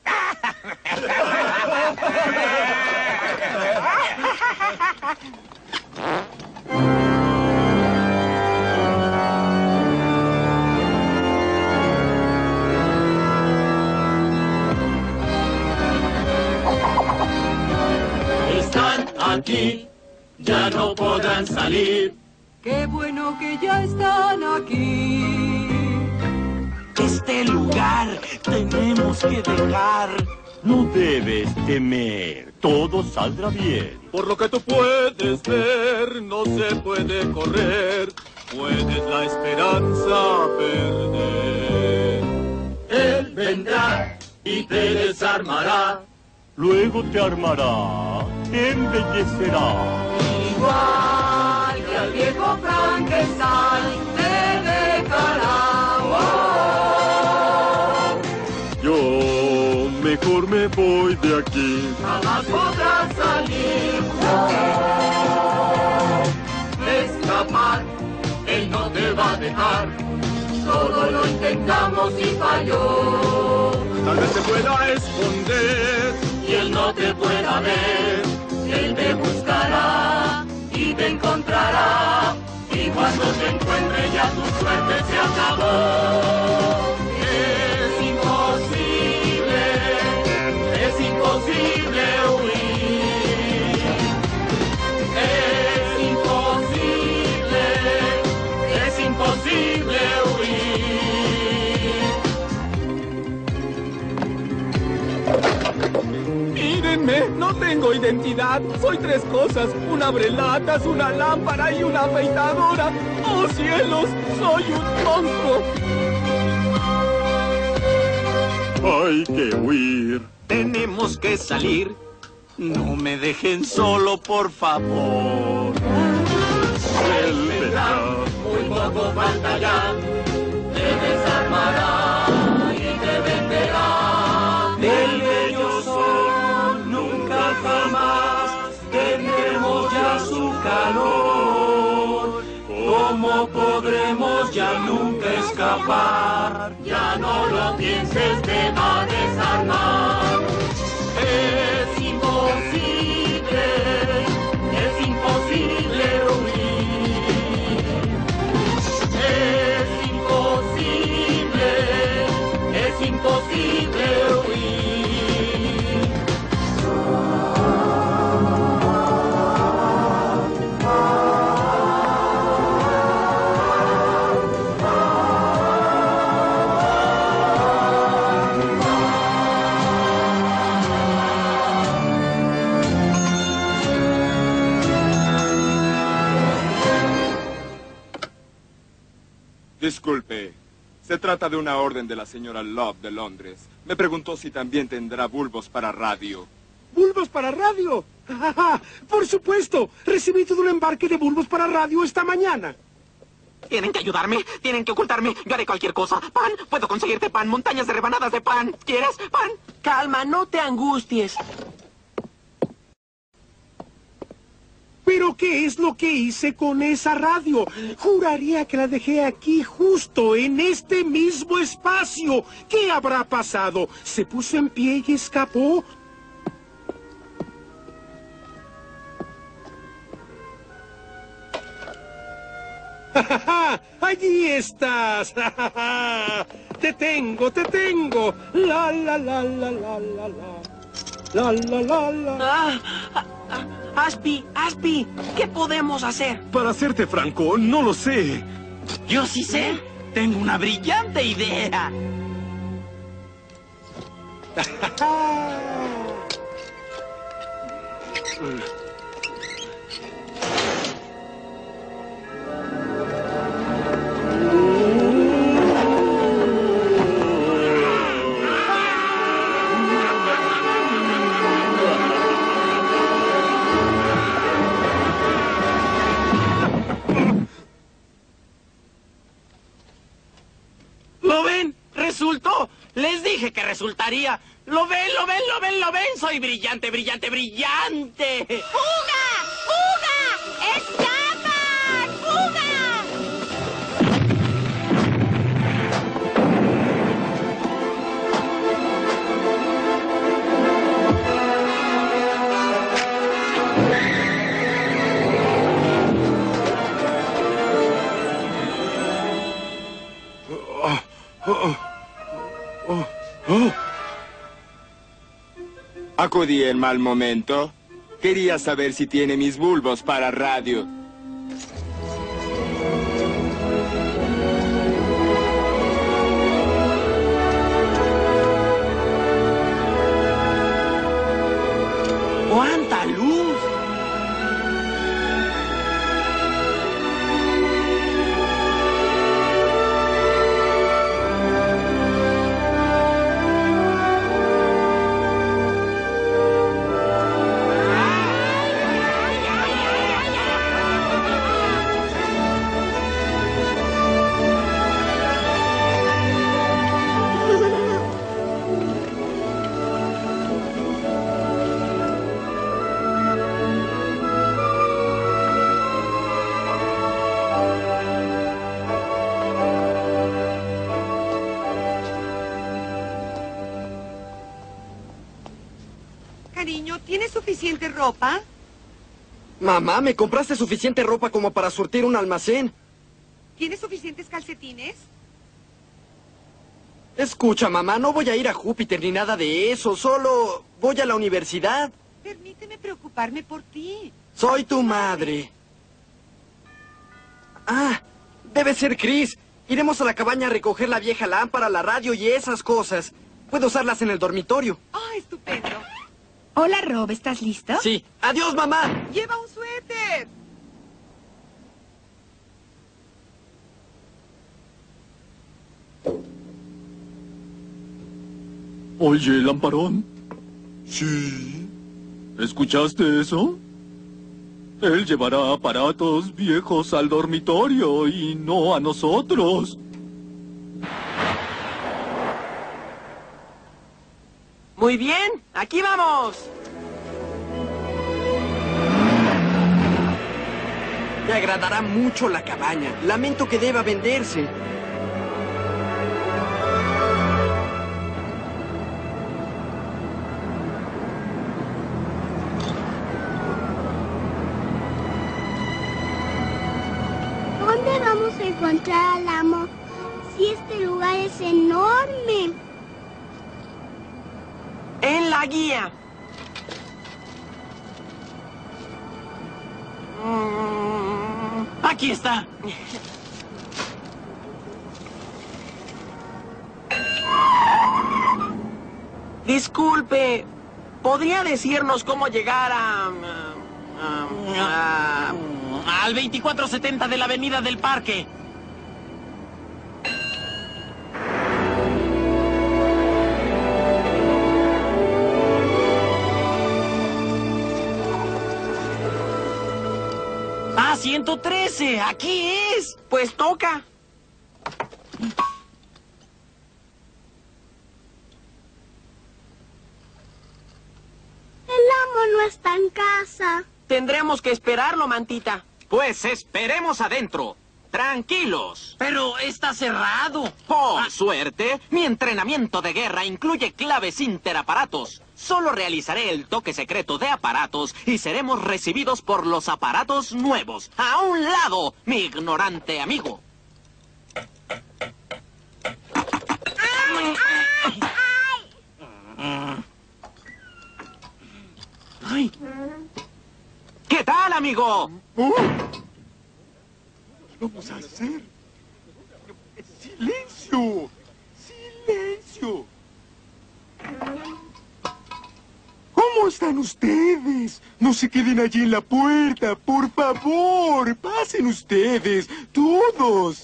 Speaker 4: Están aquí, ya no podrán salir.
Speaker 13: Qué bueno que ya están aquí.
Speaker 2: Este lugar tenemos que dejar.
Speaker 11: No debes temer, todo saldrá bien.
Speaker 4: Por lo que tú puedes ver, no se puede correr. Puedes la esperanza perder. Él vendrá y te desarmará.
Speaker 11: Luego te armará, te embellecerá.
Speaker 13: Igual que al viejo Frankenstein te dejará. Oh.
Speaker 6: Yo mejor me voy de aquí.
Speaker 13: Jamás podrás salir. Escapar,
Speaker 4: Él no te va a dejar.
Speaker 13: todo lo intentamos y falló.
Speaker 4: Tal vez te pueda esconder y Él no te pueda ver.
Speaker 13: Él te buscará y te encontrará.
Speaker 4: Y cuando te encuentre ya tu suerte se acabó. Es imposible huir. Es imposible huir.
Speaker 10: Mírenme, no tengo identidad. Soy tres cosas: un abrelatas, una lámpara y una afeitadora. ¡Oh cielos! ¡Soy un monstruo!
Speaker 6: Hay que huir.
Speaker 2: Tenemos que salir. No me dejen solo, por favor.
Speaker 6: Él vendrá.
Speaker 4: Muy poco falta ya. Te desarmará y te venderá.
Speaker 9: Del bello sol nunca jamás tendremos ya su calor. ¿Cómo podremos ya nunca escapar?
Speaker 4: Ya no lo pienses, te va a desarmar.
Speaker 13: imposible huir.
Speaker 14: Disculpe, se trata de una orden de la señora Love de Londres. Me preguntó si también tendrá bulbos para radio.
Speaker 10: ¿Bulbos para radio? Por supuesto, recibí todo un embarque de bulbos para radio esta mañana.
Speaker 2: Tienen que ayudarme, tienen que ocultarme. Yo haré cualquier cosa. Pan, puedo conseguirte pan, montañas de rebanadas de pan. ¿Quieres pan?
Speaker 9: Calma, no te angusties.
Speaker 10: ¿Pero qué es lo que hice con esa radio? Juraría que la dejé aquí justo en este mismo espacio. ¿Qué habrá pasado? ¿Se puso en pie y escapó? ¡Allí estás! ¡Te tengo, te tengo! ¡La, la, la, la, la, la, la! ¡La, la, la, la!
Speaker 9: Aspi, ¿qué podemos hacer?
Speaker 6: Para serte franco, no lo sé.
Speaker 2: Yo sí sé. Tengo una brillante idea. ¿Lo ven? ¡Resultó! Les dije que resultaría. ¿Lo ven? ¿Lo ven? ¿Lo ven? ¿Lo ven? Soy brillante, brillante, brillante.
Speaker 7: ¡Fuga! ¡Fuga! ¡Escapan! ¡Fuga!
Speaker 14: Acudí en mal momento. Quería saber si tiene mis bulbos para radio.
Speaker 2: ¡Cuánta luz!
Speaker 15: Cariño, ¿tienes suficiente ropa?
Speaker 16: Mamá, ¿me compraste suficiente ropa como para surtir un almacén?
Speaker 15: ¿Tienes suficientes calcetines?
Speaker 16: Escucha, mamá, no voy a ir a Júpiter ni nada de eso. Solo voy a la universidad.
Speaker 15: Permíteme preocuparme por ti.
Speaker 16: Soy tu madre. Ah, debe ser Chris. Iremos a la cabaña a recoger la vieja lámpara, la radio y esas cosas. Puedo usarlas en el dormitorio.
Speaker 15: ¡Ah, estupendo!
Speaker 17: Hola, Rob, ¿estás listo?
Speaker 16: Sí. ¡Adiós, mamá!
Speaker 15: ¡Lleva un suéter!
Speaker 8: Oye, lamparón. Sí. ¿Escuchaste eso? Él llevará aparatos viejos al dormitorio y no a nosotros.
Speaker 9: Muy bien, aquí vamos.
Speaker 16: Te agradará mucho la cabaña. Lamento que deba venderse.
Speaker 5: ¿Dónde vamos a encontrar al amo? Si este lugar es enorme.
Speaker 9: La guía.
Speaker 2: Aquí está.
Speaker 9: Disculpe, ¿podría decirnos cómo llegar
Speaker 2: al 2470 de la Avenida del Parque? ¡Ah, 113! ¡Aquí es!
Speaker 9: Pues toca.
Speaker 5: El amo no está en casa.
Speaker 9: Tendremos que esperarlo, Mantita.
Speaker 1: Pues esperemos adentro. Tranquilos.
Speaker 2: Pero está cerrado.
Speaker 1: Por suerte, mi entrenamiento de guerra incluye claves interaparatos. Solo realizaré el toque secreto de aparatos y seremos recibidos por los aparatos nuevos. ¡A un lado, mi ignorante amigo!
Speaker 2: ¡Ay!
Speaker 1: ¿Qué tal, amigo?
Speaker 14: ¿Qué vamos a hacer? ¡Silencio! ¡Silencio! ¿Cómo están ustedes? No se queden allí en la puerta, por favor. Pasen ustedes, todos.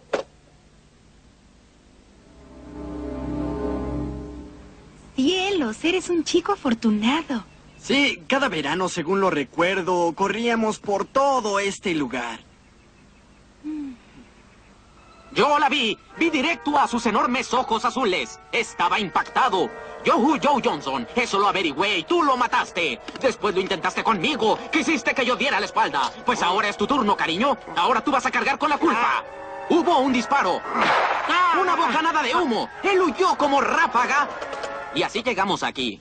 Speaker 17: Cielos, eres un chico afortunado.
Speaker 16: Sí, cada verano, según lo recuerdo, corríamos por todo este lugar.
Speaker 1: Yo la vi directo a sus enormes ojos azules. Estaba impactado. Joe Johnson, eso lo averigüé y tú lo mataste. Después lo intentaste conmigo. Quisiste que yo diera la espalda. Pues ahora es tu turno, cariño. Ahora tú vas a cargar con la culpa. Hubo un disparo. Una bocanada de humo. Él huyó como ráfaga. Y así llegamos aquí.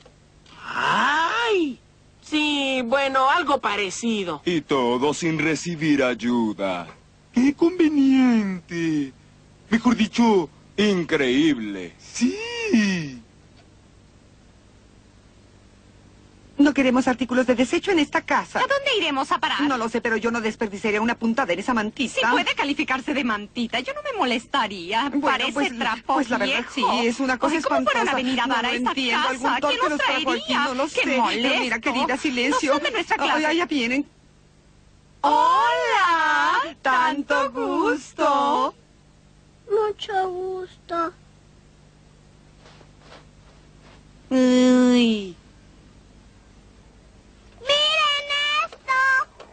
Speaker 9: ¡Ay! Sí, bueno, algo parecido.
Speaker 14: Y todo sin recibir ayuda. ¡Qué conveniente! Mejor dicho, increíble. ¡Sí!
Speaker 15: No queremos artículos de desecho en esta casa.
Speaker 17: ¿A dónde iremos a parar?
Speaker 15: No lo sé, pero yo no desperdiciaría una puntada en esa mantita.
Speaker 17: Si puede calificarse de mantita, yo no me molestaría.
Speaker 15: Bueno,
Speaker 17: Parece trapo
Speaker 15: pues la verdad
Speaker 17: viejo.
Speaker 15: sí, es una cosa
Speaker 17: Ay, ¿cómo
Speaker 15: espantosa.
Speaker 17: fueron a venir a dar
Speaker 15: No
Speaker 17: a
Speaker 15: lo
Speaker 17: esta
Speaker 15: entiendo.
Speaker 17: casa?
Speaker 15: ¿Algún torpe
Speaker 17: ¿Quién los
Speaker 15: los trajo aquí?
Speaker 17: traería?
Speaker 15: No lo
Speaker 17: ¡Qué
Speaker 15: sé.
Speaker 17: molesto!
Speaker 15: Pero mira, querida, silencio.
Speaker 17: No son de nuestra clase.
Speaker 15: Ay, ya vienen.
Speaker 17: ¡Hola!
Speaker 15: ¡Tanto gusto!
Speaker 5: Mucho gusto.
Speaker 15: Uy.
Speaker 5: ¡Miren esto!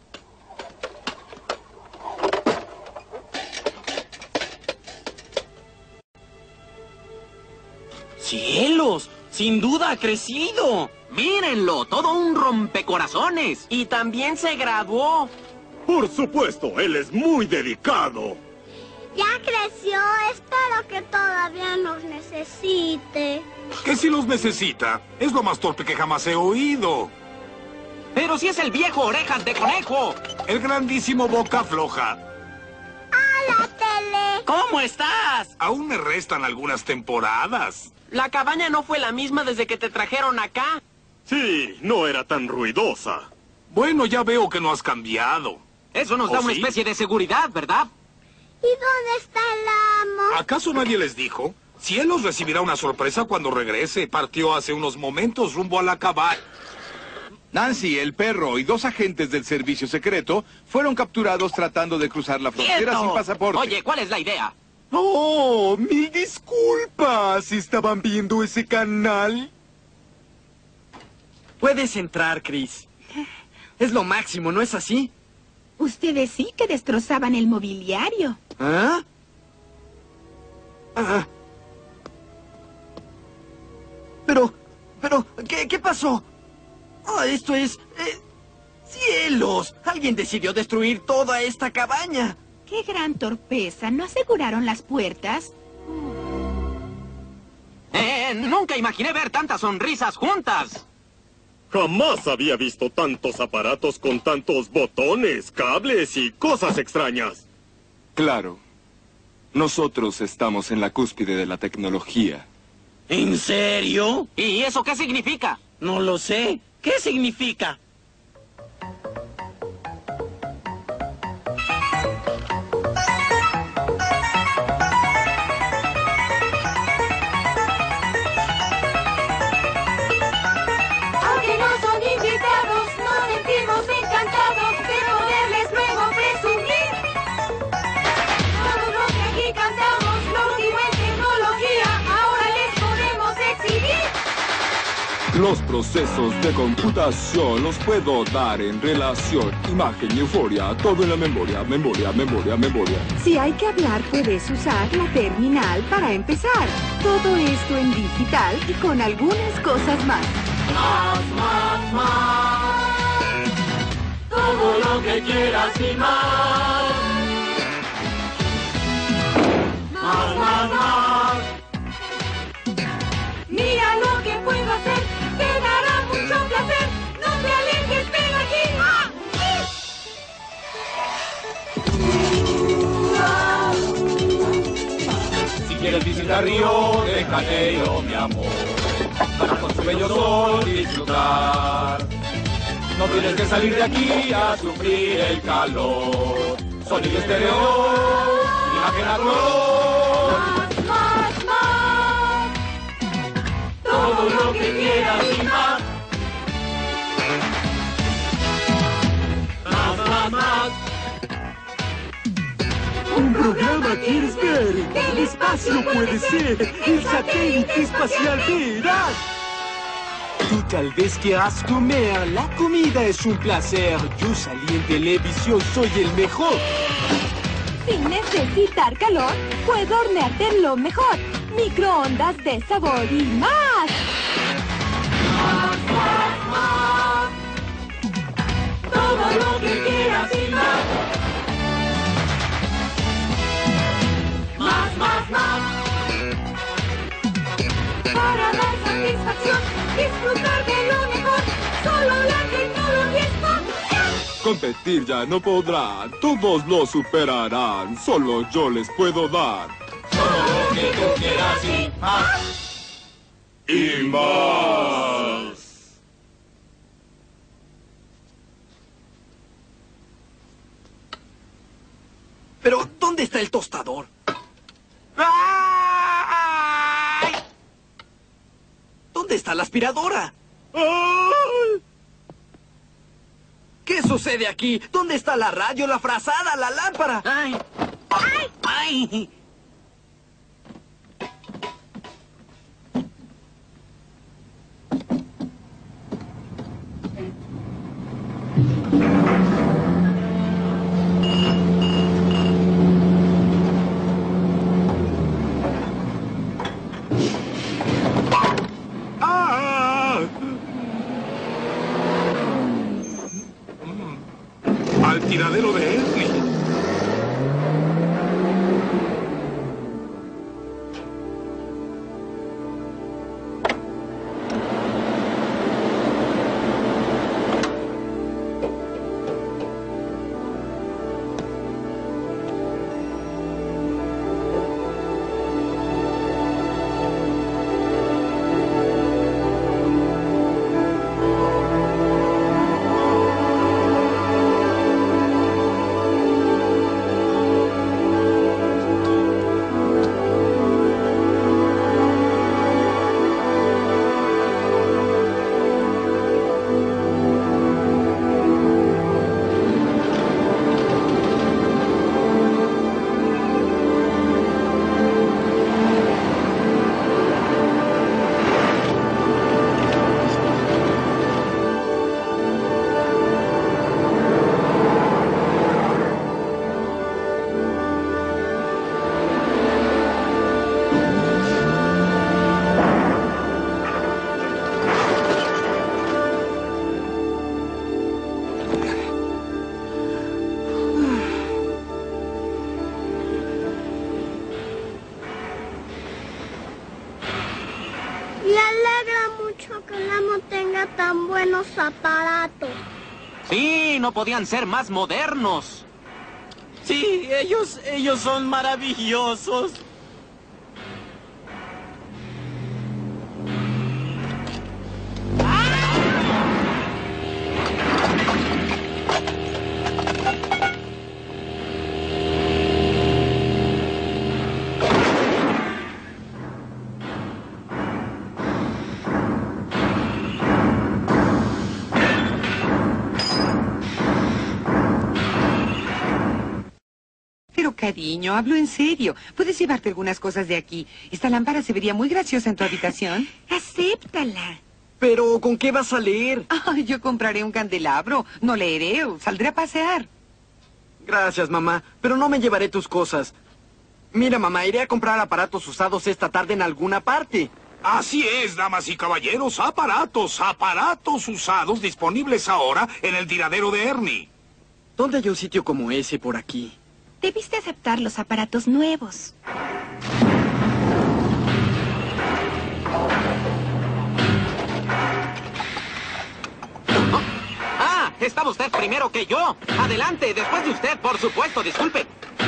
Speaker 2: ¡Cielos! ¡Sin duda ha crecido!
Speaker 1: Mírenlo, todo un rompecorazones.
Speaker 9: Y también se graduó.
Speaker 6: Por supuesto, él es muy dedicado.
Speaker 5: Ya creció, espero que todavía nos necesite.
Speaker 12: ¿Que si los necesita? Es lo más torpe que jamás he oído.
Speaker 1: Pero si es el viejo orejas de conejo.
Speaker 12: El grandísimo boca floja.
Speaker 5: ¡A la tele!
Speaker 2: ¿Cómo estás?
Speaker 12: Aún me restan algunas temporadas.
Speaker 9: La cabaña no fue la misma desde que te trajeron acá.
Speaker 6: Sí, no era tan ruidosa.
Speaker 12: Bueno, ya veo que no has cambiado.
Speaker 1: Eso nos da
Speaker 12: ¿Oh,
Speaker 1: una
Speaker 12: sí?
Speaker 1: especie de seguridad, ¿verdad?
Speaker 5: ¿Y dónde está el amo?
Speaker 12: ¿Acaso nadie les dijo? Cielos recibirá una sorpresa cuando regrese. Partió hace unos momentos rumbo a la cabaña.
Speaker 18: Nancy, el perro y 2 agentes del servicio secreto fueron capturados tratando de cruzar la frontera
Speaker 1: ¡Quieto!
Speaker 18: sin pasaporte.
Speaker 1: Oye, ¿cuál es la idea?
Speaker 14: ¡Oh! ¡Mil disculpas! ¿Estaban viendo ese canal?
Speaker 16: Puedes entrar, Chris. Es lo máximo, ¿no es así?
Speaker 17: Ustedes sí que destrozaban el mobiliario.
Speaker 16: ¿Ah? Ah. Pero, ¿qué pasó? Ah, esto es... ¡Cielos! Alguien decidió destruir toda esta cabaña.
Speaker 17: ¡Qué gran torpeza! ¿No aseguraron las puertas?
Speaker 1: Nunca imaginé ver tantas sonrisas juntas.
Speaker 6: Jamás había visto tantos aparatos con tantos botones, cables y cosas extrañas.
Speaker 14: Claro. Nosotros estamos en la cúspide de la tecnología.
Speaker 2: ¿En serio?
Speaker 1: ¿Y eso qué significa?
Speaker 2: No lo sé. ¿Qué significa?
Speaker 13: Aunque no son invitados, nos sentimos encantados de poderles luego presumir. Todo lo que aquí cantamos, lo último en tecnología, ahora les podemos exhibir.
Speaker 19: Los procesos de computación los puedo dar en relación. Imagen y euforia, todo en la memoria, memoria, memoria, memoria.
Speaker 15: Si hay que hablar, puedes usar la terminal para empezar. Todo esto en digital y con algunas cosas más.
Speaker 13: Más, más, más. Todo lo que quieras y más. Más, más, más. Mira lo que puedo hacer. Te dará mucho placer. No te alejes, ven aquí.
Speaker 4: Si quieres visitar Río de Janeiro, mi amor, para con su bello sol disfrutar. No tienes que salir de aquí a sufrir el calor. Sonido estéreo, imagen a color.
Speaker 13: Más, más, más. Todo lo que quieras y más. Más, más, más.
Speaker 14: Un programa quieres ver, el espacio puede ser, el satélite espacial verás.
Speaker 20: Tú tal vez quieras comer, la comida es un placer. Yo salí en televisión, soy el mejor.
Speaker 21: Sin necesitar calor, puedo hornearte lo mejor. Microondas de sabor y más.
Speaker 13: Más, más, más. Todo lo que quieras y más. Más, más, más. Para dar satisfacción, disfrutar de lo mejor. Solo la tecnología espacial.
Speaker 19: Competir ya no podrán, todos lo superarán. Solo yo les puedo dar.
Speaker 4: Todo lo que tú quieras y más.
Speaker 19: Y más.
Speaker 16: Pero, ¿dónde está el tostador? ¿Dónde está la aspiradora? ¿Qué sucede aquí? ¿Dónde está la radio, la frazada, la lámpara?
Speaker 2: ¡Ay! ¡Ay! ¡Ay!
Speaker 12: Al tiradero de Henry.
Speaker 5: Que el amo tenga tan buenos aparatos.
Speaker 1: Sí, no podían ser más modernos.
Speaker 2: Sí, ellos, son maravillosos.
Speaker 3: cariño, hablo en serio. Puedes llevarte algunas cosas de aquí. Esta lámpara se vería muy graciosa en tu habitación.
Speaker 17: Acéptala.
Speaker 16: Pero, ¿con qué vas a leer?
Speaker 3: Ay, yo compraré un candelabro. No leeré, saldré a pasear.
Speaker 16: Gracias, mamá, pero no me llevaré tus cosas. Mira, mamá, iré a comprar aparatos usados esta tarde en alguna parte.
Speaker 12: Así es, damas y caballeros, aparatos usados disponibles ahora en el tiradero de Ernie.
Speaker 16: ¿Dónde hay un sitio como ese por aquí?
Speaker 17: Debiste aceptar los aparatos nuevos.
Speaker 1: ¡Ah! Estaba usted primero que yo. Adelante, después de usted, por supuesto, disculpe.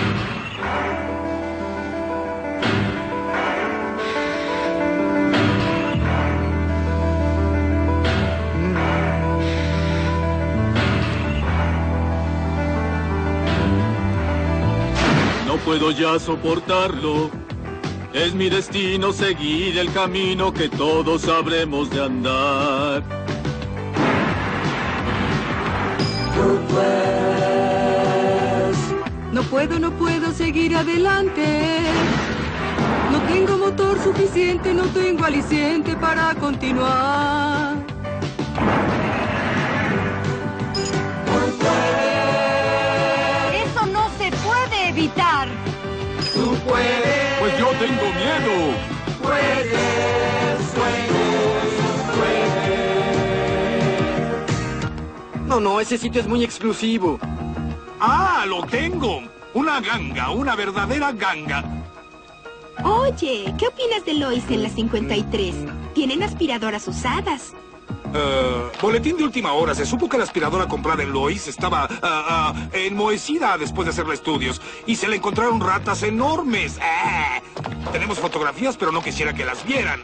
Speaker 19: No puedo ya soportarlo. Es mi destino seguir el camino que todos habremos de andar.
Speaker 21: No puedo seguir adelante. No tengo motor suficiente, no tengo aliciente para continuar.
Speaker 13: Eso no se puede evitar.
Speaker 19: ¡Tú puedes! Pues yo tengo miedo.
Speaker 16: No, ese sitio es muy exclusivo.
Speaker 12: ¡Ah, lo tengo! Una ganga, una verdadera ganga.
Speaker 17: Oye, ¿qué opinas de Lois en la 53? Tienen aspiradoras usadas.
Speaker 12: Boletín de última hora. Se supo que la aspiradora comprada en Lois estaba enmohecida después de hacerle estudios. Y se le encontraron ratas enormes. Tenemos fotografías, pero no quisiera que las vieran.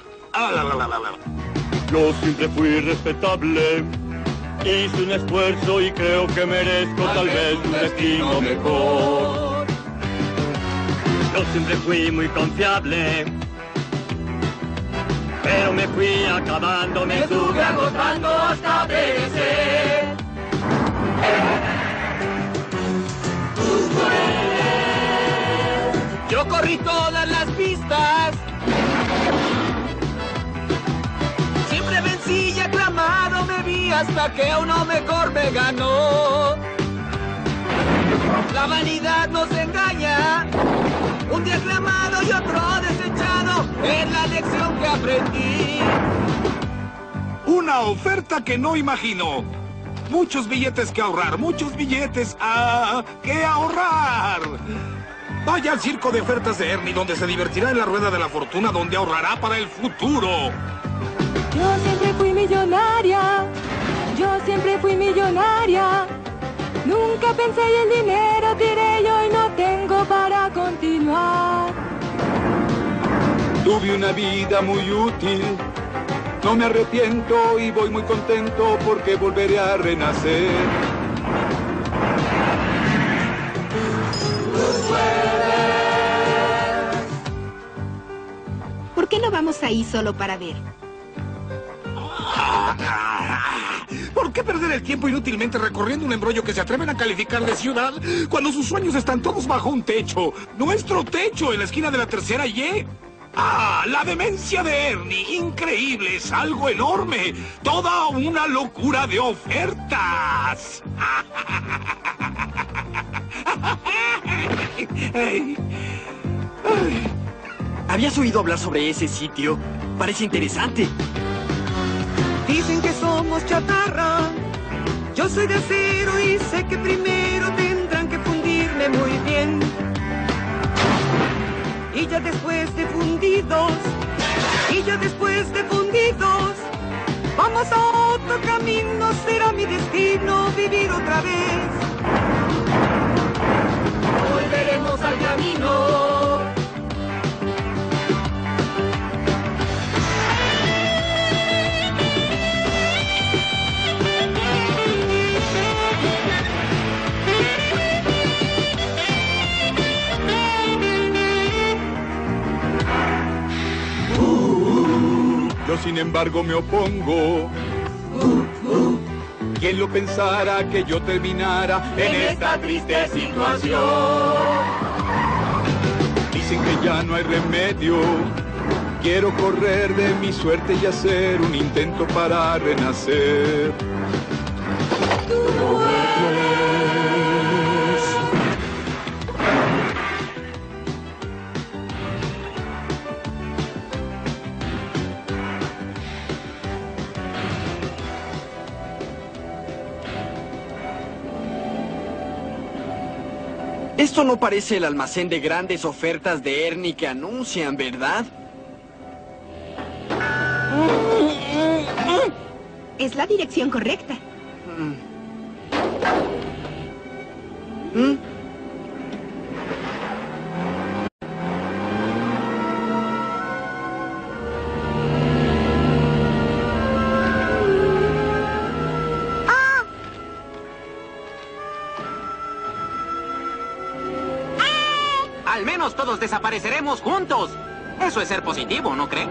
Speaker 11: Yo siempre fui respetable. Hice un esfuerzo y creo que merezco tal vez un destino mejor. Yo siempre fui muy confiable, pero me fui acabando, me estuve agotando hasta perecer. Tú puedes.
Speaker 9: Yo corrí todas las pistas. Siempre vencí y aclamado me vi hasta que uno mejor me ganó. La vanidad nos engaña. Un día aclamado y otro desechado. Es la lección que aprendí.
Speaker 12: Una oferta que no imaginó. Muchos billetes que ahorrar, muchos billetes que ahorrar. Vaya al circo de ofertas de Ernie, donde se divertirá en la rueda de la fortuna, donde ahorrará para el futuro.
Speaker 21: Yo siempre fui millonaria. Yo siempre fui millonaria. Nunca pensé en el dinero, diré yo, y no tengo para continuar.
Speaker 18: Tuve una vida muy útil. No me arrepiento y voy muy contento porque volveré a renacer.
Speaker 17: ¿Por qué no vamos ahí solo para ver?
Speaker 12: ¿Por qué perder el tiempo inútilmente recorriendo un embrollo que se atreven a calificar de ciudad cuando sus sueños están todos bajo un techo? Nuestro techo en la esquina de la tercera Y. La demencia de Ernie. Increíble, es algo enorme. Toda una locura de ofertas.
Speaker 16: ¿Habías oído hablar sobre ese sitio? Parece interesante.
Speaker 21: Dicen que somos chatarra. Yo soy de acero y sé que primero tendrán que fundirme muy bien. Y ya después de fundidos, vamos a otro camino, será mi destino vivir otra vez.
Speaker 13: Volveremos al camino.
Speaker 18: Yo sin embargo me opongo. ¿Quién lo pensara que yo terminara en esta triste situación? ya no hay remedio. Quiero correr de mi suerte y hacer un intento para renacer.
Speaker 16: Esto no parece el almacén de grandes ofertas de Ernie que anuncian, ¿verdad?
Speaker 17: Es la dirección correcta.
Speaker 1: Al menos todos desapareceremos juntos. Eso es ser positivo, ¿no creen?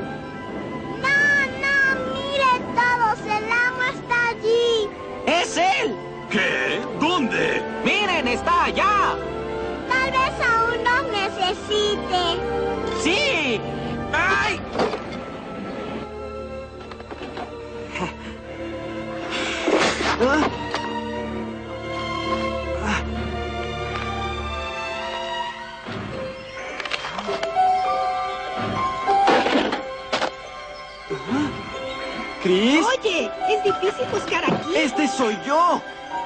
Speaker 5: ¡Miren todos! ¡El amo está allí!
Speaker 1: ¡Es él!
Speaker 6: ¿Qué? ¿Dónde?
Speaker 1: ¡Miren, está allá!
Speaker 5: Tal vez aún nos necesite.
Speaker 1: ¡Sí! ¡Ay!
Speaker 16: ¿Chris?
Speaker 17: Oye, es difícil buscar aquí.
Speaker 16: ¡Este soy yo!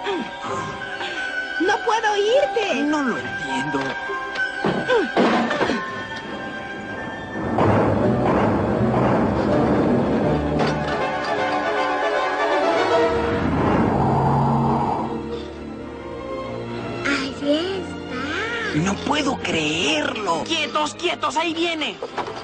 Speaker 17: No puedo irte.
Speaker 16: No lo entiendo.
Speaker 5: Allí está.
Speaker 16: No puedo creerlo.
Speaker 9: ¡Quietos, quietos! ¡Ahí viene!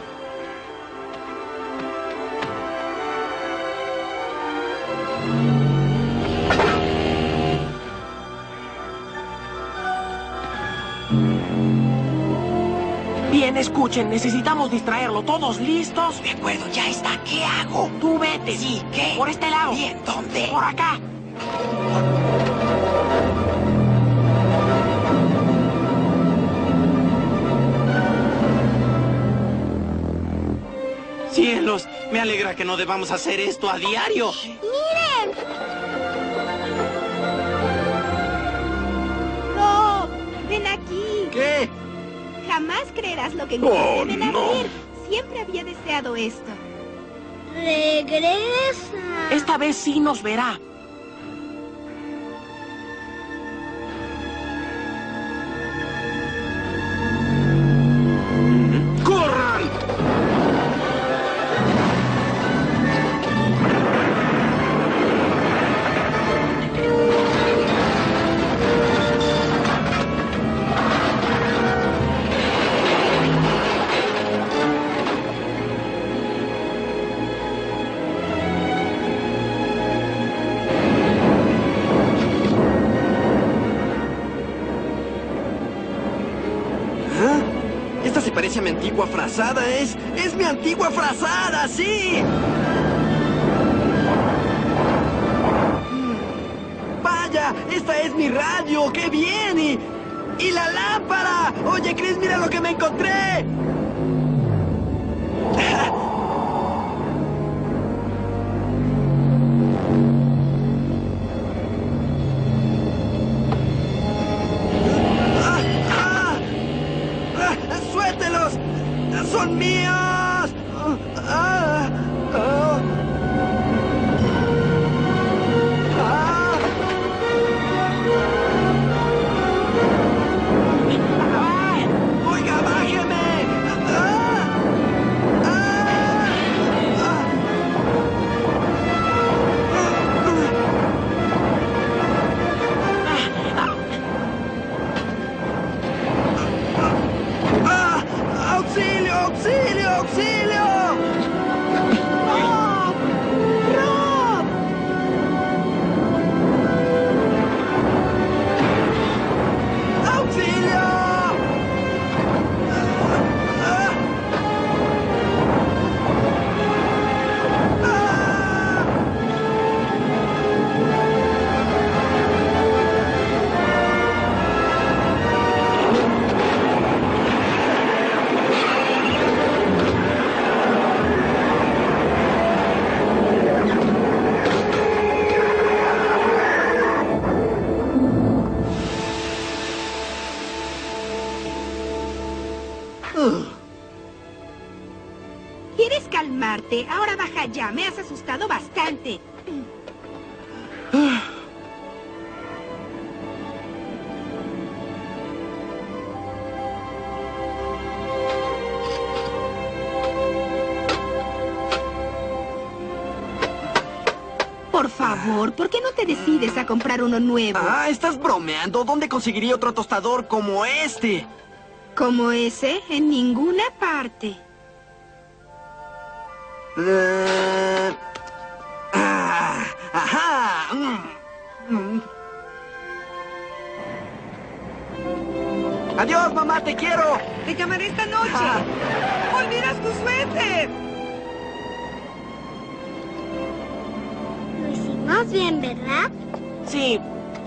Speaker 9: Bien, escuchen, necesitamos distraerlo. ¿Todos listos?
Speaker 16: De acuerdo, ya está. ¿Qué hago?
Speaker 9: Tú vete.
Speaker 16: Sí, ¿qué?
Speaker 9: Por este lado.
Speaker 16: Bien, ¿dónde?
Speaker 9: Por acá.
Speaker 2: Cielos, me alegra que no debamos hacer esto a diario.
Speaker 5: ¡Miren!
Speaker 17: No, ven aquí.
Speaker 16: ¿Qué?
Speaker 17: Jamás creerás lo que encontré en el
Speaker 6: no.
Speaker 17: abrir. Siempre había deseado esto.
Speaker 5: ¡Regresa!
Speaker 9: Esta vez sí nos verá.
Speaker 6: ¡Corran!
Speaker 16: Esta se parece a mi antigua frazada. ¡Es mi antigua frazada! ¡Sí! ¡Vaya! ¡Esta es mi radio! ¡Qué bien! ¡Y la lámpara! ¡Oye, Chris, mira lo que me encontré! ¡Suéltelos! ¡Son míos! ¡Oiga, bájeme!
Speaker 17: Ya me has asustado bastante. Por favor, ¿por qué no te decides a comprar uno nuevo?
Speaker 16: Ah, estás bromeando. ¿Dónde conseguiría otro tostador como este?
Speaker 17: ¿Como ese? En ninguna parte.
Speaker 16: Ajá. Adiós, mamá, te quiero.
Speaker 3: Te llamaré esta noche. ¡Olvidas tu suéter!
Speaker 5: Lo hicimos bien, ¿verdad?
Speaker 9: Sí.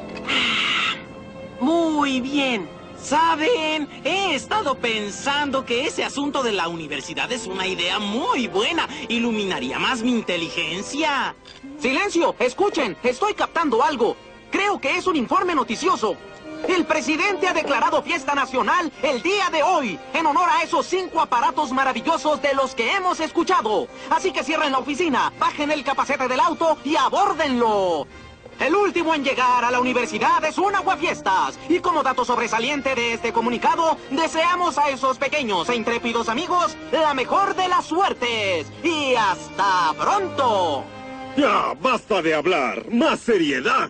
Speaker 9: Muy bien.
Speaker 2: ¿Saben? He estado pensando que ese asunto de la universidad es una idea muy buena. Iluminaría más mi inteligencia.
Speaker 1: ¡Silencio! ¡Escuchen! Estoy captando algo. Creo que es un informe noticioso. El presidente ha declarado fiesta nacional el día de hoy, en honor a esos 5 aparatos maravillosos de los que hemos escuchado. Así que cierren la oficina, bajen el capacete del auto y abórdenlo. El último en llegar a la universidad es un aguafiestas. Y como dato sobresaliente de este comunicado, deseamos a esos pequeños e intrépidos amigos la mejor de las suertes. ¡Y hasta pronto!
Speaker 6: Ya, basta de hablar. ¡Más seriedad!